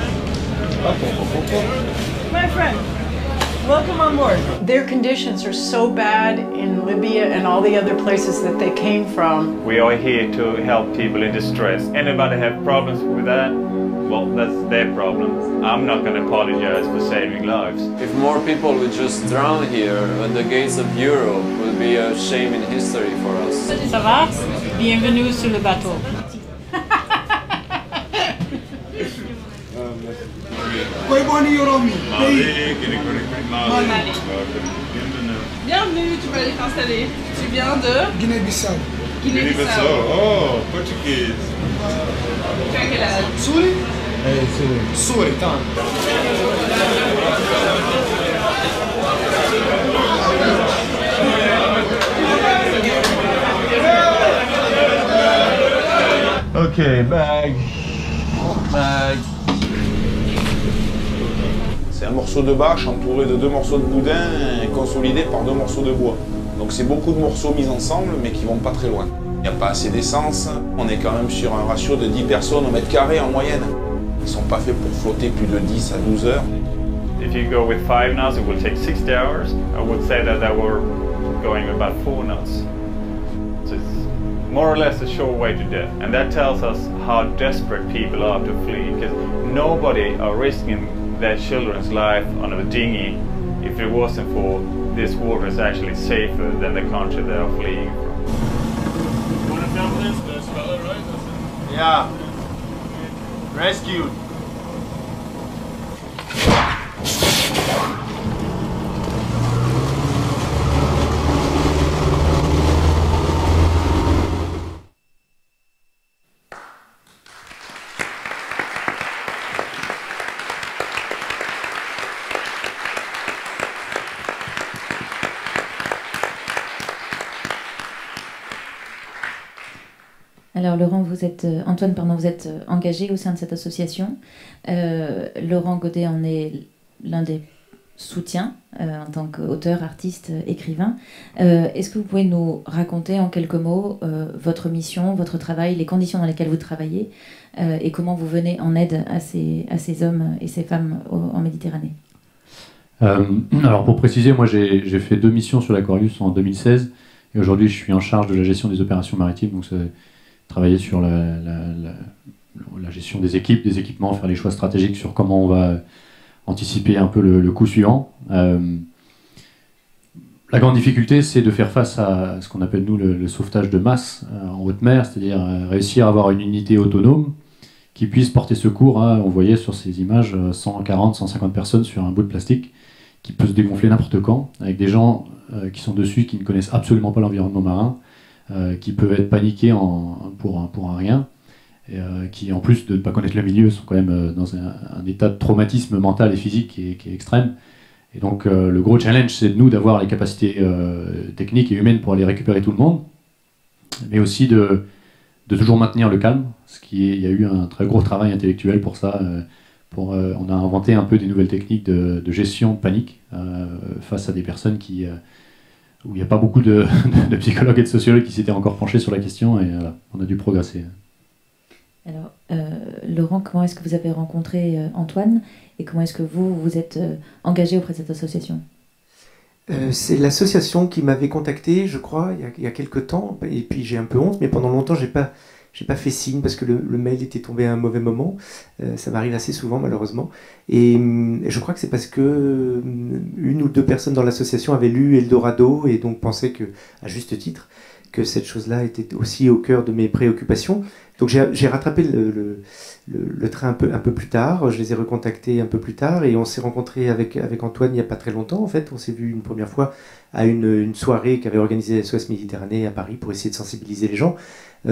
My friend, welcome on board. Their conditions are so bad in Libya and all the other places that they came from. We are here to help people in distress. Anybody have problems with that? Well, that's their problem. I'm not going to apologize for saving lives. If more people would just drown here at the gates of Europe, it would be a shame in history for us. Ça va? Bienvenue sur le bateau. Bienvenue, tu vas aller t'installer. Tu viens de Guinée-Bissau. Guinée-Bissau. Oh, português. Tu as quel âge? Souri? Souri, tant. Okay, bag. C'est un morceau de bâche entouré de 2 morceaux de boudin et consolidé par 2 morceaux de bois. Donc c'est beaucoup de morceaux mis ensemble mais qui vont pas très loin. Il n'y a pas assez d'essence, on est quand même sur un ratio de 10 personnes au mètre carré en moyenne. Ils sont pas faits pour flotter plus de 10 à 12 heures. If you go with 5 knots, it will take 60 hours. I would say that we're going about 4 knots. So it's more or less a short way to death. And that tells us how desperate people are to flee, because nobody are risking their children's life on a dinghy if it wasn't for this water is actually safer than the country they are fleeing from. One of them is this fella, right? Yeah. Rescued. Alors Laurent, Antoine, vous êtes engagé au sein de cette association. Laurent Godet en est l'un des soutiens en tant qu'auteur, artiste, écrivain. Est-ce que vous pouvez nous raconter en quelques mots votre mission, votre travail, les conditions dans lesquelles vous travaillez et comment vous venez en aide à ces hommes et ces femmes en Méditerranée? Alors pour préciser, moi j'ai fait 2 missions sur l'Aquarius en 2016 et aujourd'hui je suis en charge de la gestion des opérations maritimes. Donc travailler sur la gestion des équipes, des équipements, faire les choix stratégiques sur comment on va anticiper un peu le coup suivant. La grande difficulté, c'est de faire face à ce qu'on appelle, nous, le sauvetage de masse en haute mer, c'est-à-dire réussir à avoir une unité autonome qui puisse porter secours à, on voyait sur ces images, 140, 150 personnes sur un bout de plastique qui peut se dégonfler n'importe quand, avec des gens qui sont dessus, qui ne connaissent absolument pas l'environnement marin, qui peuvent être paniqués pour un rien, et qui, en plus de ne pas connaître le milieu, sont quand même dans un état de traumatisme mental et physique qui est extrême. Et donc le gros challenge, c'est de nous d'avoir les capacités techniques et humaines pour aller récupérer tout le monde, mais aussi de toujours maintenir le calme. Il y a eu un très gros travail intellectuel pour ça. On a inventé un peu des nouvelles techniques de gestion de panique face à des personnes où il n'y a pas beaucoup de psychologues et de sociologues qui s'étaient encore penchés sur la question, et voilà, on a dû progresser. Alors, Laurent, comment est-ce que vous avez rencontré Antoine, et comment est-ce que vous êtes engagé auprès de cette association ? C'est l'association qui m'avait contacté, je crois, il y a quelques temps, et puis j'ai un peu honte, mais pendant longtemps, j'ai pas fait signe parce que le mail était tombé à un mauvais moment. Ça m'arrive assez souvent, malheureusement. Et je crois que c'est parce que une ou deux personnes dans l'association avaient lu Eldorado et donc pensaient que, à juste titre, que cette chose-là était aussi au cœur de mes préoccupations. Donc j'ai rattrapé le train un peu plus tard, je les ai recontactés un peu plus tard, et on s'est rencontrés avec Antoine il n'y a pas très longtemps, en fait. On s'est vu une première fois à une soirée qu'avait organisée SOS Méditerranée à Paris pour essayer de sensibiliser les gens.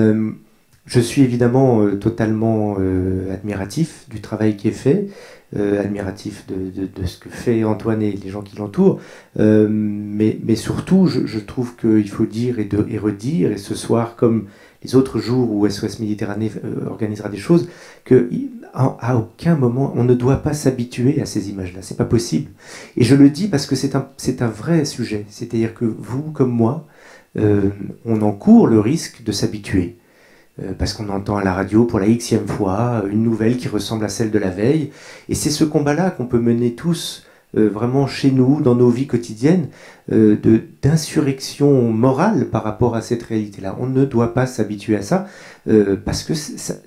Je suis évidemment totalement admiratif du travail qui est fait, admiratif de ce que fait Antoine et les gens qui l'entourent, mais surtout je trouve qu'il faut dire et redire, et ce soir comme les autres jours où SOS Méditerranée organisera des choses, qu'à aucun moment on ne doit pas s'habituer à ces images-là, c'est pas possible. Et je le dis parce que c'est un vrai sujet, c'est-à-dire que vous comme moi, on encourt le risque de s'habituer. Parce qu'on entend à la radio pour la xème fois une nouvelle qui ressemble à celle de la veille. Et c'est ce combat-là qu'on peut mener tous, vraiment chez nous, dans nos vies quotidiennes, d'insurrection morale par rapport à cette réalité-là. On ne doit pas s'habituer à ça, parce que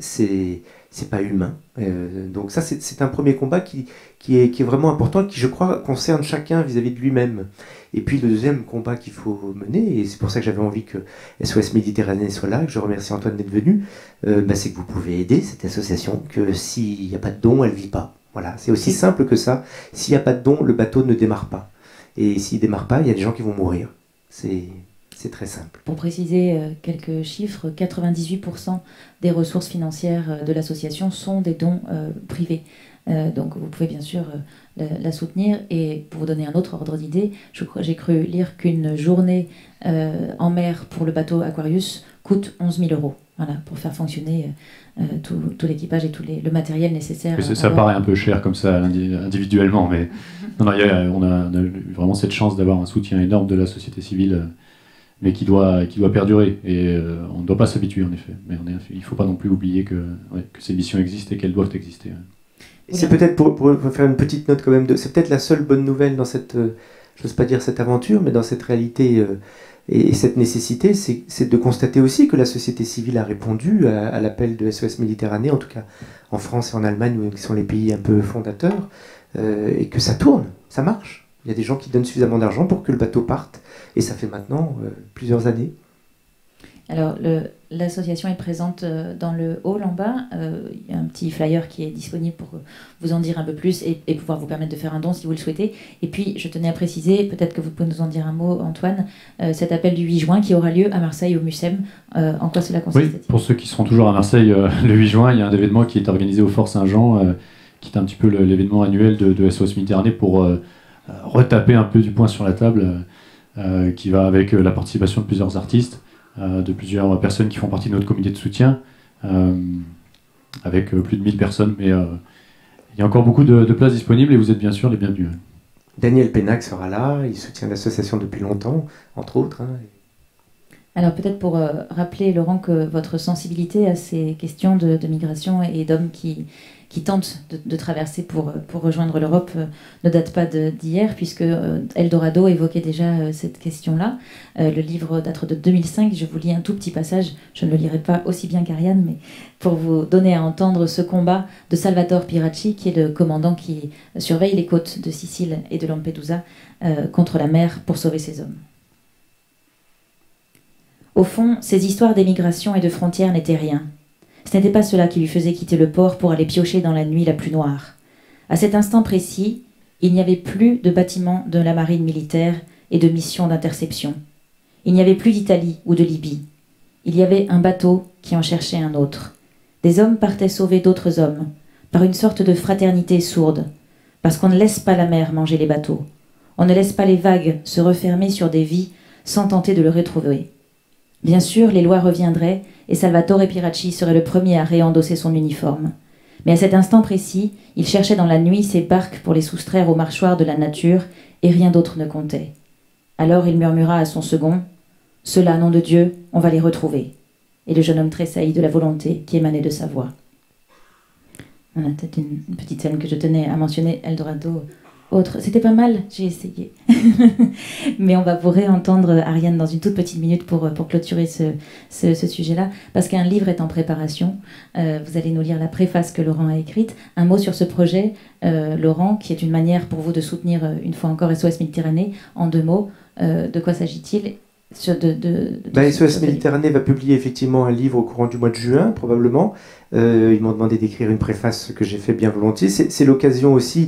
c'est pas humain. Donc ça, c'est un premier combat qui est vraiment important, qui, je crois, concerne chacun vis-à-vis de lui-même. Et puis le deuxième combat qu'il faut mener, et c'est pour ça que j'avais envie que SOS Méditerranée soit là, que je remercie Antoine d'être venu, c'est que vous pouvez aider cette association, que s'il n'y a pas de don, elle ne vit pas. Voilà, c'est aussi simple que ça. S'il n'y a pas de don, le bateau ne démarre pas. Et s'il ne démarre pas, il y a des gens qui vont mourir. C'est très simple. Pour préciser quelques chiffres, 98% des ressources financières de l'association sont des dons privés. Donc vous pouvez bien sûr la soutenir. Et pour vous donner un autre ordre d'idée, j'ai cru lire qu'une journée en mer pour le bateau Aquarius coûte 11 000 €. Voilà, pour faire fonctionner tout l'équipage et le matériel nécessaire. Ça paraît un peu cher comme ça individuellement, mais non, on a eu vraiment cette chance d'avoir un soutien énorme de la société civile, mais qui doit perdurer. Et on ne doit pas s'habituer, en effet. Mais il ne faut pas non plus oublier que ces missions existent et qu'elles doivent exister. Et c'est peut-être, pour faire une petite note quand même, c'est peut-être la seule bonne nouvelle dans cette, j'ose pas dire cette aventure, mais dans cette réalité et cette nécessité, c'est de constater aussi que la société civile a répondu à l'appel de SOS Méditerranée, en tout cas en France et en Allemagne, qui sont les pays un peu fondateurs, et que ça tourne, ça marche. Il y a des gens qui donnent suffisamment d'argent pour que le bateau parte, et ça fait maintenant plusieurs années. Alors, l'association est présente dans le hall en bas. Il y a un petit flyer qui est disponible pour vous en dire un peu plus et pouvoir vous permettre de faire un don si vous le souhaitez. Et puis, je tenais à préciser, peut-être que vous pouvez nous en dire un mot, Antoine, cet appel du 8 juin qui aura lieu à Marseille au MUSEM. En quoi cela consiste-t-il ? Oui, pour ceux qui seront toujours à Marseille le 8 juin, il y a un événement qui est organisé au Fort Saint-Jean, qui est un petit peu l'événement annuel de SOS Méditerranée pour retaper un peu du poing sur la table, qui va avec la participation de plusieurs artistes, de plusieurs personnes qui font partie de notre comité de soutien, avec plus de 1000 personnes, mais il y a encore beaucoup de places disponibles et vous êtes bien sûr les bienvenus. Daniel Pénac sera là, il soutient l'association depuis longtemps, entre autres. Alors peut-être pour rappeler, Laurent, que votre sensibilité à ces questions de migration et d'hommes qui qui tentent de traverser pour rejoindre l'Europe ne date pas d'hier, puisque Eldorado évoquait déjà cette question-là. Le livre date de 2005, je vous lis un tout petit passage, je ne le lirai pas aussi bien qu'Ariane, mais pour vous donner à entendre ce combat de Salvatore Piracci, qui est le commandant qui surveille les côtes de Sicile et de Lampedusa contre la mer pour sauver ses hommes. Au fond, ces histoires d'émigration et de frontières n'étaient rien. Ce n'était pas cela qui lui faisait quitter le port pour aller piocher dans la nuit la plus noire. À cet instant précis, il n'y avait plus de bâtiments de la marine militaire et de missions d'interception. Il n'y avait plus d'Italie ou de Libye. Il y avait un bateau qui en cherchait un autre. Des hommes partaient sauver d'autres hommes, par une sorte de fraternité sourde, parce qu'on ne laisse pas la mer manger les bateaux. On ne laisse pas les vagues se refermer sur des vies sans tenter de le retrouver. Bien sûr, les lois reviendraient et Salvatore Piracci serait le premier à réendosser son uniforme. Mais à cet instant précis, il cherchait dans la nuit ses barques pour les soustraire aux marchoirs de la nature et rien d'autre ne comptait. Alors il murmura à son second « Ceux-là, nom de Dieu, on va les retrouver ». Et le jeune homme tressaillit de la volonté qui émanait de sa voix. On a peut-être une petite scène que je tenais à mentionner, Eldorado. Autre. C'était pas mal, j'ai essayé. Mais on va vous réentendre, Ariane, dans une toute petite minute pour clôturer ce sujet-là, parce qu'un livre est en préparation. Vous allez nous lire la préface que Laurent a écrite. Un mot sur ce projet, Laurent, qui est une manière pour vous de soutenir, une fois encore, SOS Méditerranée. En 2 mots, de quoi s'agit-il? SOS Méditerranée va publier effectivement un livre au courant du mois de juin, probablement. Ils m'ont demandé d'écrire une préface, ce que j'ai fait bien volontiers. C'est l'occasion aussi...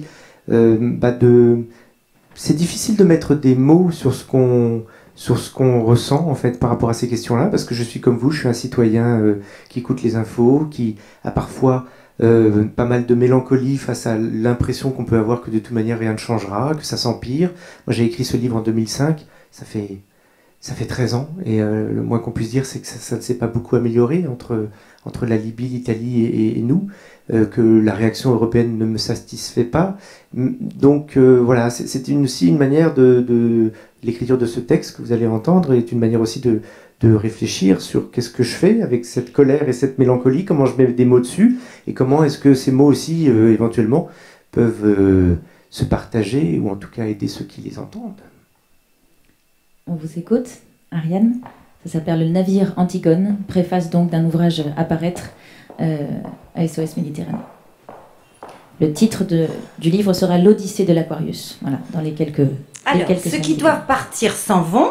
c'est difficile de mettre des mots sur ce qu'on ressent en fait par rapport à ces questions-là, parce que je suis comme vous, je suis un citoyen qui écoute les infos, qui a parfois pas mal de mélancolie face à l'impression qu'on peut avoir que de toute manière rien ne changera, que ça s'empire. Moi j'ai écrit ce livre en 2005, ça fait 13 ans, et le moins qu'on puisse dire c'est que ça ne s'est pas beaucoup amélioré entre la Libye, l'Italie et nous. Que la réaction européenne ne me satisfait pas. Donc voilà, c'est aussi une manière de l'écriture de ce texte que vous allez entendre, est une manière aussi de réfléchir sur qu'est-ce que je fais avec cette colère et cette mélancolie, comment je mets des mots dessus, et comment est-ce que ces mots aussi, éventuellement, peuvent se partager, ou en tout cas aider ceux qui les entendent. On vous écoute, Ariane. Ça s'appelle Le navire Antigone, préface donc d'un ouvrage à paraître à SOS Méditerranée. Le titre du livre sera L'Odyssée de l'Aquarius. Voilà, dans les quelques... Alors, ceux qui doivent partir s'en vont,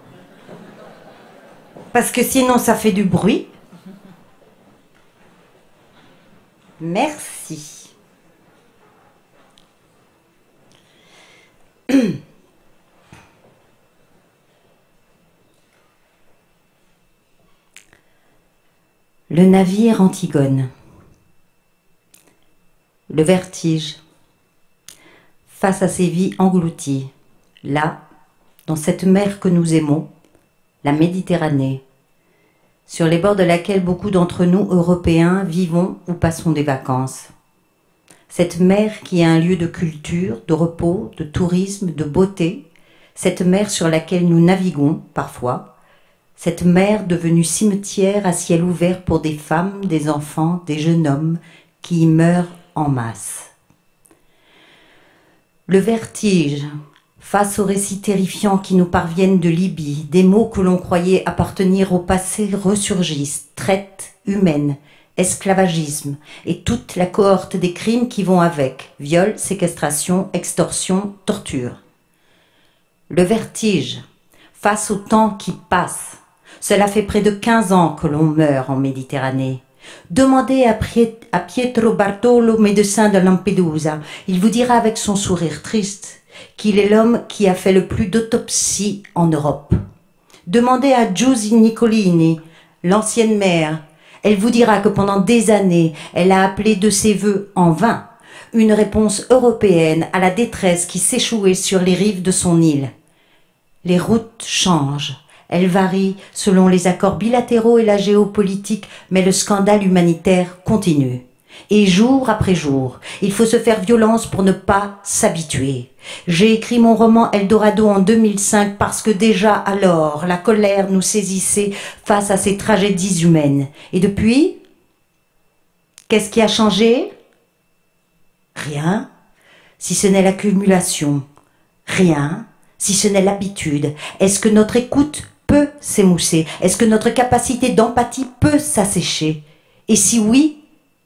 parce que sinon ça fait du bruit. Merci. Le navire Antigone. Le vertige. Face à ces vies englouties, là, dans cette mer que nous aimons, la Méditerranée, sur les bords de laquelle beaucoup d'entre nous, Européens, vivons ou passons des vacances. Cette mer qui est un lieu de culture, de repos, de tourisme, de beauté, cette mer sur laquelle nous naviguons parfois, cette mer devenue cimetière à ciel ouvert pour des femmes, des enfants, des jeunes hommes qui y meurent en masse. Le vertige, face aux récits terrifiants qui nous parviennent de Libye, des mots que l'on croyait appartenir au passé ressurgissent, traite humaine, esclavagisme et toute la cohorte des crimes qui vont avec, viol, séquestration, extorsion, torture. Le vertige, face au temps qui passe. Cela fait près de 15 ans que l'on meurt en Méditerranée. Demandez à Pietro Bartolo, médecin de Lampedusa. Il vous dira avec son sourire triste qu'il est l'homme qui a fait le plus d'autopsies en Europe. Demandez à Giusy Nicolini, l'ancienne mère. Elle vous dira que pendant des années, elle a appelé de ses vœux en vain une réponse européenne à la détresse qui s'échouait sur les rives de son île. Les routes changent. Elles varient selon les accords bilatéraux et la géopolitique, mais le scandale humanitaire continue. Et jour après jour, il faut se faire violence pour ne pas s'habituer. J'ai écrit mon roman Eldorado en 2005 parce que déjà alors, la colère nous saisissait face à ces tragédies humaines. Et depuis, qu'est-ce qui a changé? Rien, si ce n'est l'accumulation. Rien, si ce n'est l'habitude. Est-ce que notre écoute peut s'émousser? Est-ce que notre capacité d'empathie peut s'assécher? Et si oui,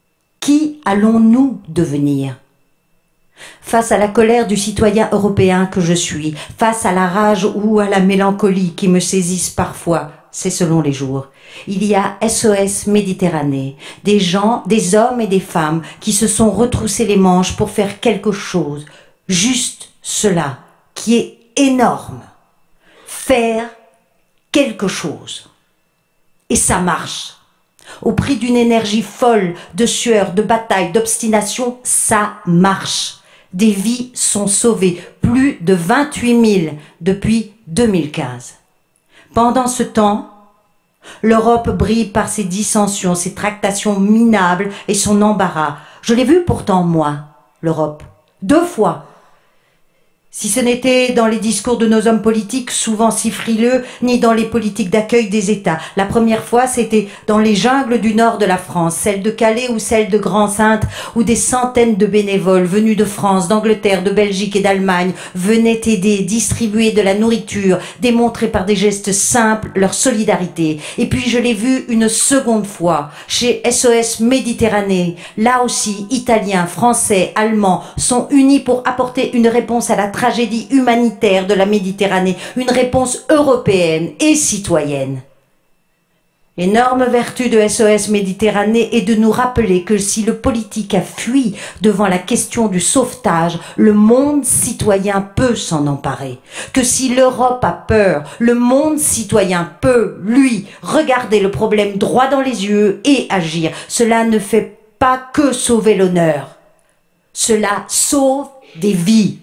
qui allons-nous devenir? Face à la colère du citoyen européen que je suis, face à la rage ou à la mélancolie qui me saisissent parfois, c'est selon les jours, il y a SOS Méditerranée, des gens, des hommes et des femmes qui se sont retroussés les manches pour faire quelque chose, juste cela, qui est énorme. Faire quelque chose. Et ça marche. Au prix d'une énergie folle, de sueur, de bataille, d'obstination, ça marche. Des vies sont sauvées, plus de 28 000 depuis 2015. Pendant ce temps, l'Europe brille par ses dissensions, ses tractations minables et son embarras. Je l'ai vu pourtant, moi, l'Europe, 2 fois. Si ce n'était dans les discours de nos hommes politiques, souvent si frileux, ni dans les politiques d'accueil des États. La première fois, c'était dans les jungles du nord de la France, celle de Calais ou celle de Grand-Sainte, où des centaines de bénévoles venus de France, d'Angleterre, de Belgique et d'Allemagne venaient aider, distribuer de la nourriture, démontrer par des gestes simples leur solidarité. Et puis je l'ai vu une seconde fois, chez SOS Méditerranée. Là aussi, Italiens, Français, Allemands sont unis pour apporter une réponse à la tragédie humanitaire de la Méditerranée, une réponse européenne et citoyenne. L'énorme vertu de SOS Méditerranée est de nous rappeler que si le politique a fui devant la question du sauvetage, le monde citoyen peut s'en emparer. Que si l'Europe a peur, le monde citoyen peut, lui, regarder le problème droit dans les yeux et agir. Cela ne fait pas que sauver l'honneur. Cela sauve des vies.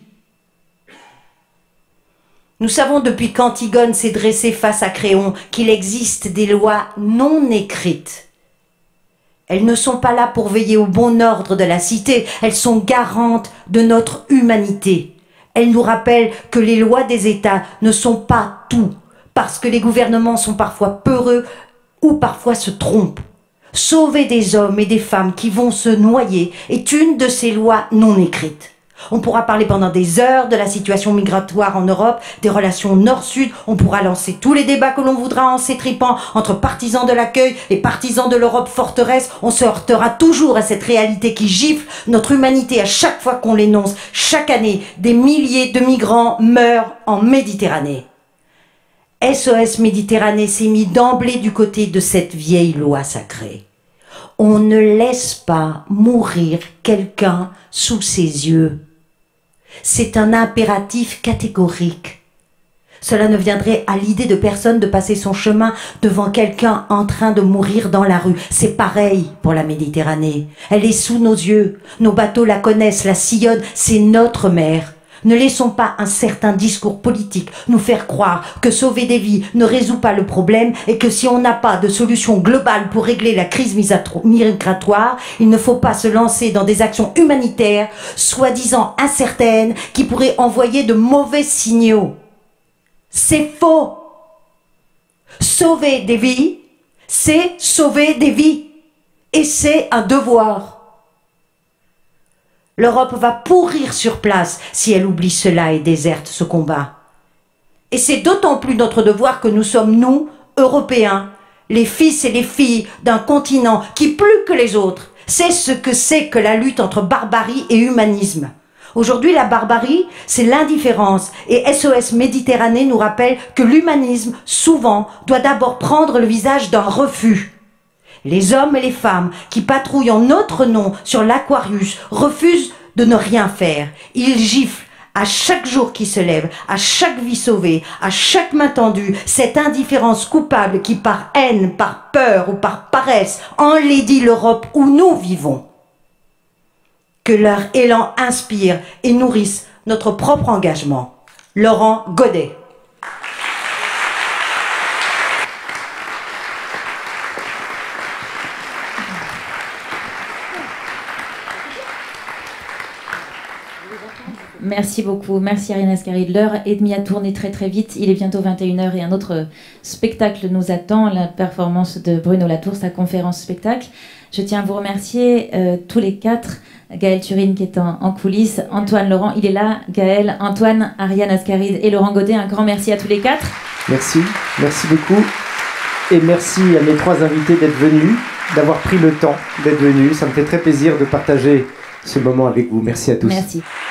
Nous savons depuis qu'Antigone s'est dressée face à Créon qu'il existe des lois non écrites. Elles ne sont pas là pour veiller au bon ordre de la cité, elles sont garantes de notre humanité. Elles nous rappellent que les lois des États ne sont pas tout, parce que les gouvernements sont parfois peureux ou parfois se trompent. Sauver des hommes et des femmes qui vont se noyer est une de ces lois non écrites. On pourra parler pendant des heures de la situation migratoire en Europe, des relations nord-sud, on pourra lancer tous les débats que l'on voudra en s'étripant entre partisans de l'accueil et partisans de l'Europe forteresse, on se heurtera toujours à cette réalité qui gifle notre humanité à chaque fois qu'on l'énonce. Chaque année, des milliers de migrants meurent en Méditerranée. SOS Méditerranée s'est mis d'emblée du côté de cette vieille loi sacrée. On ne laisse pas mourir quelqu'un sous ses yeux. C'est un impératif catégorique. Cela ne viendrait à l'idée de personne de passer son chemin devant quelqu'un en train de mourir dans la rue. C'est pareil pour la Méditerranée. Elle est sous nos yeux. Nos bateaux la connaissent, la sillonnent. C'est notre mer. Ne laissons pas un certain discours politique nous faire croire que sauver des vies ne résout pas le problème et que si on n'a pas de solution globale pour régler la crise migratoire, il ne faut pas se lancer dans des actions humanitaires soi-disant incertaines qui pourraient envoyer de mauvais signaux. C'est faux. Sauver des vies, c'est sauver des vies. Et c'est un devoir. L'Europe va pourrir sur place si elle oublie cela et déserte ce combat. Et c'est d'autant plus notre devoir que nous sommes, nous, Européens, les fils et les filles d'un continent qui, plus que les autres, sait ce que c'est que la lutte entre barbarie et humanisme. Aujourd'hui, la barbarie, c'est l'indifférence. Et SOS Méditerranée nous rappelle que l'humanisme, souvent, doit d'abord prendre le visage d'un refus. Les hommes et les femmes qui patrouillent en notre nom sur l'Aquarius refusent de ne rien faire. Ils giflent à chaque jour qui se lève, à chaque vie sauvée, à chaque main tendue, cette indifférence coupable qui par haine, par peur ou par paresse enlaidit l'Europe où nous vivons. Que leur élan inspire et nourrisse notre propre engagement. Laurent Godet. Merci beaucoup, merci Ariane Ascaride. L'heure est demie à tourner très très vite. Il est bientôt 21h et un autre spectacle nous attend, la performance de Bruno Latour, sa conférence spectacle. Je tiens à vous remercier tous les quatre. Gaël Turine qui est en coulisses, Antoine Laurent, il est là, Gaël, Antoine, Ariane Ascaride et Laurent Godet. Un grand merci à tous les quatre. Merci beaucoup. Et merci à mes trois invités d'être venus, d'avoir pris le temps d'être venus. Ça me fait très plaisir de partager ce moment avec vous. Merci à tous. Merci.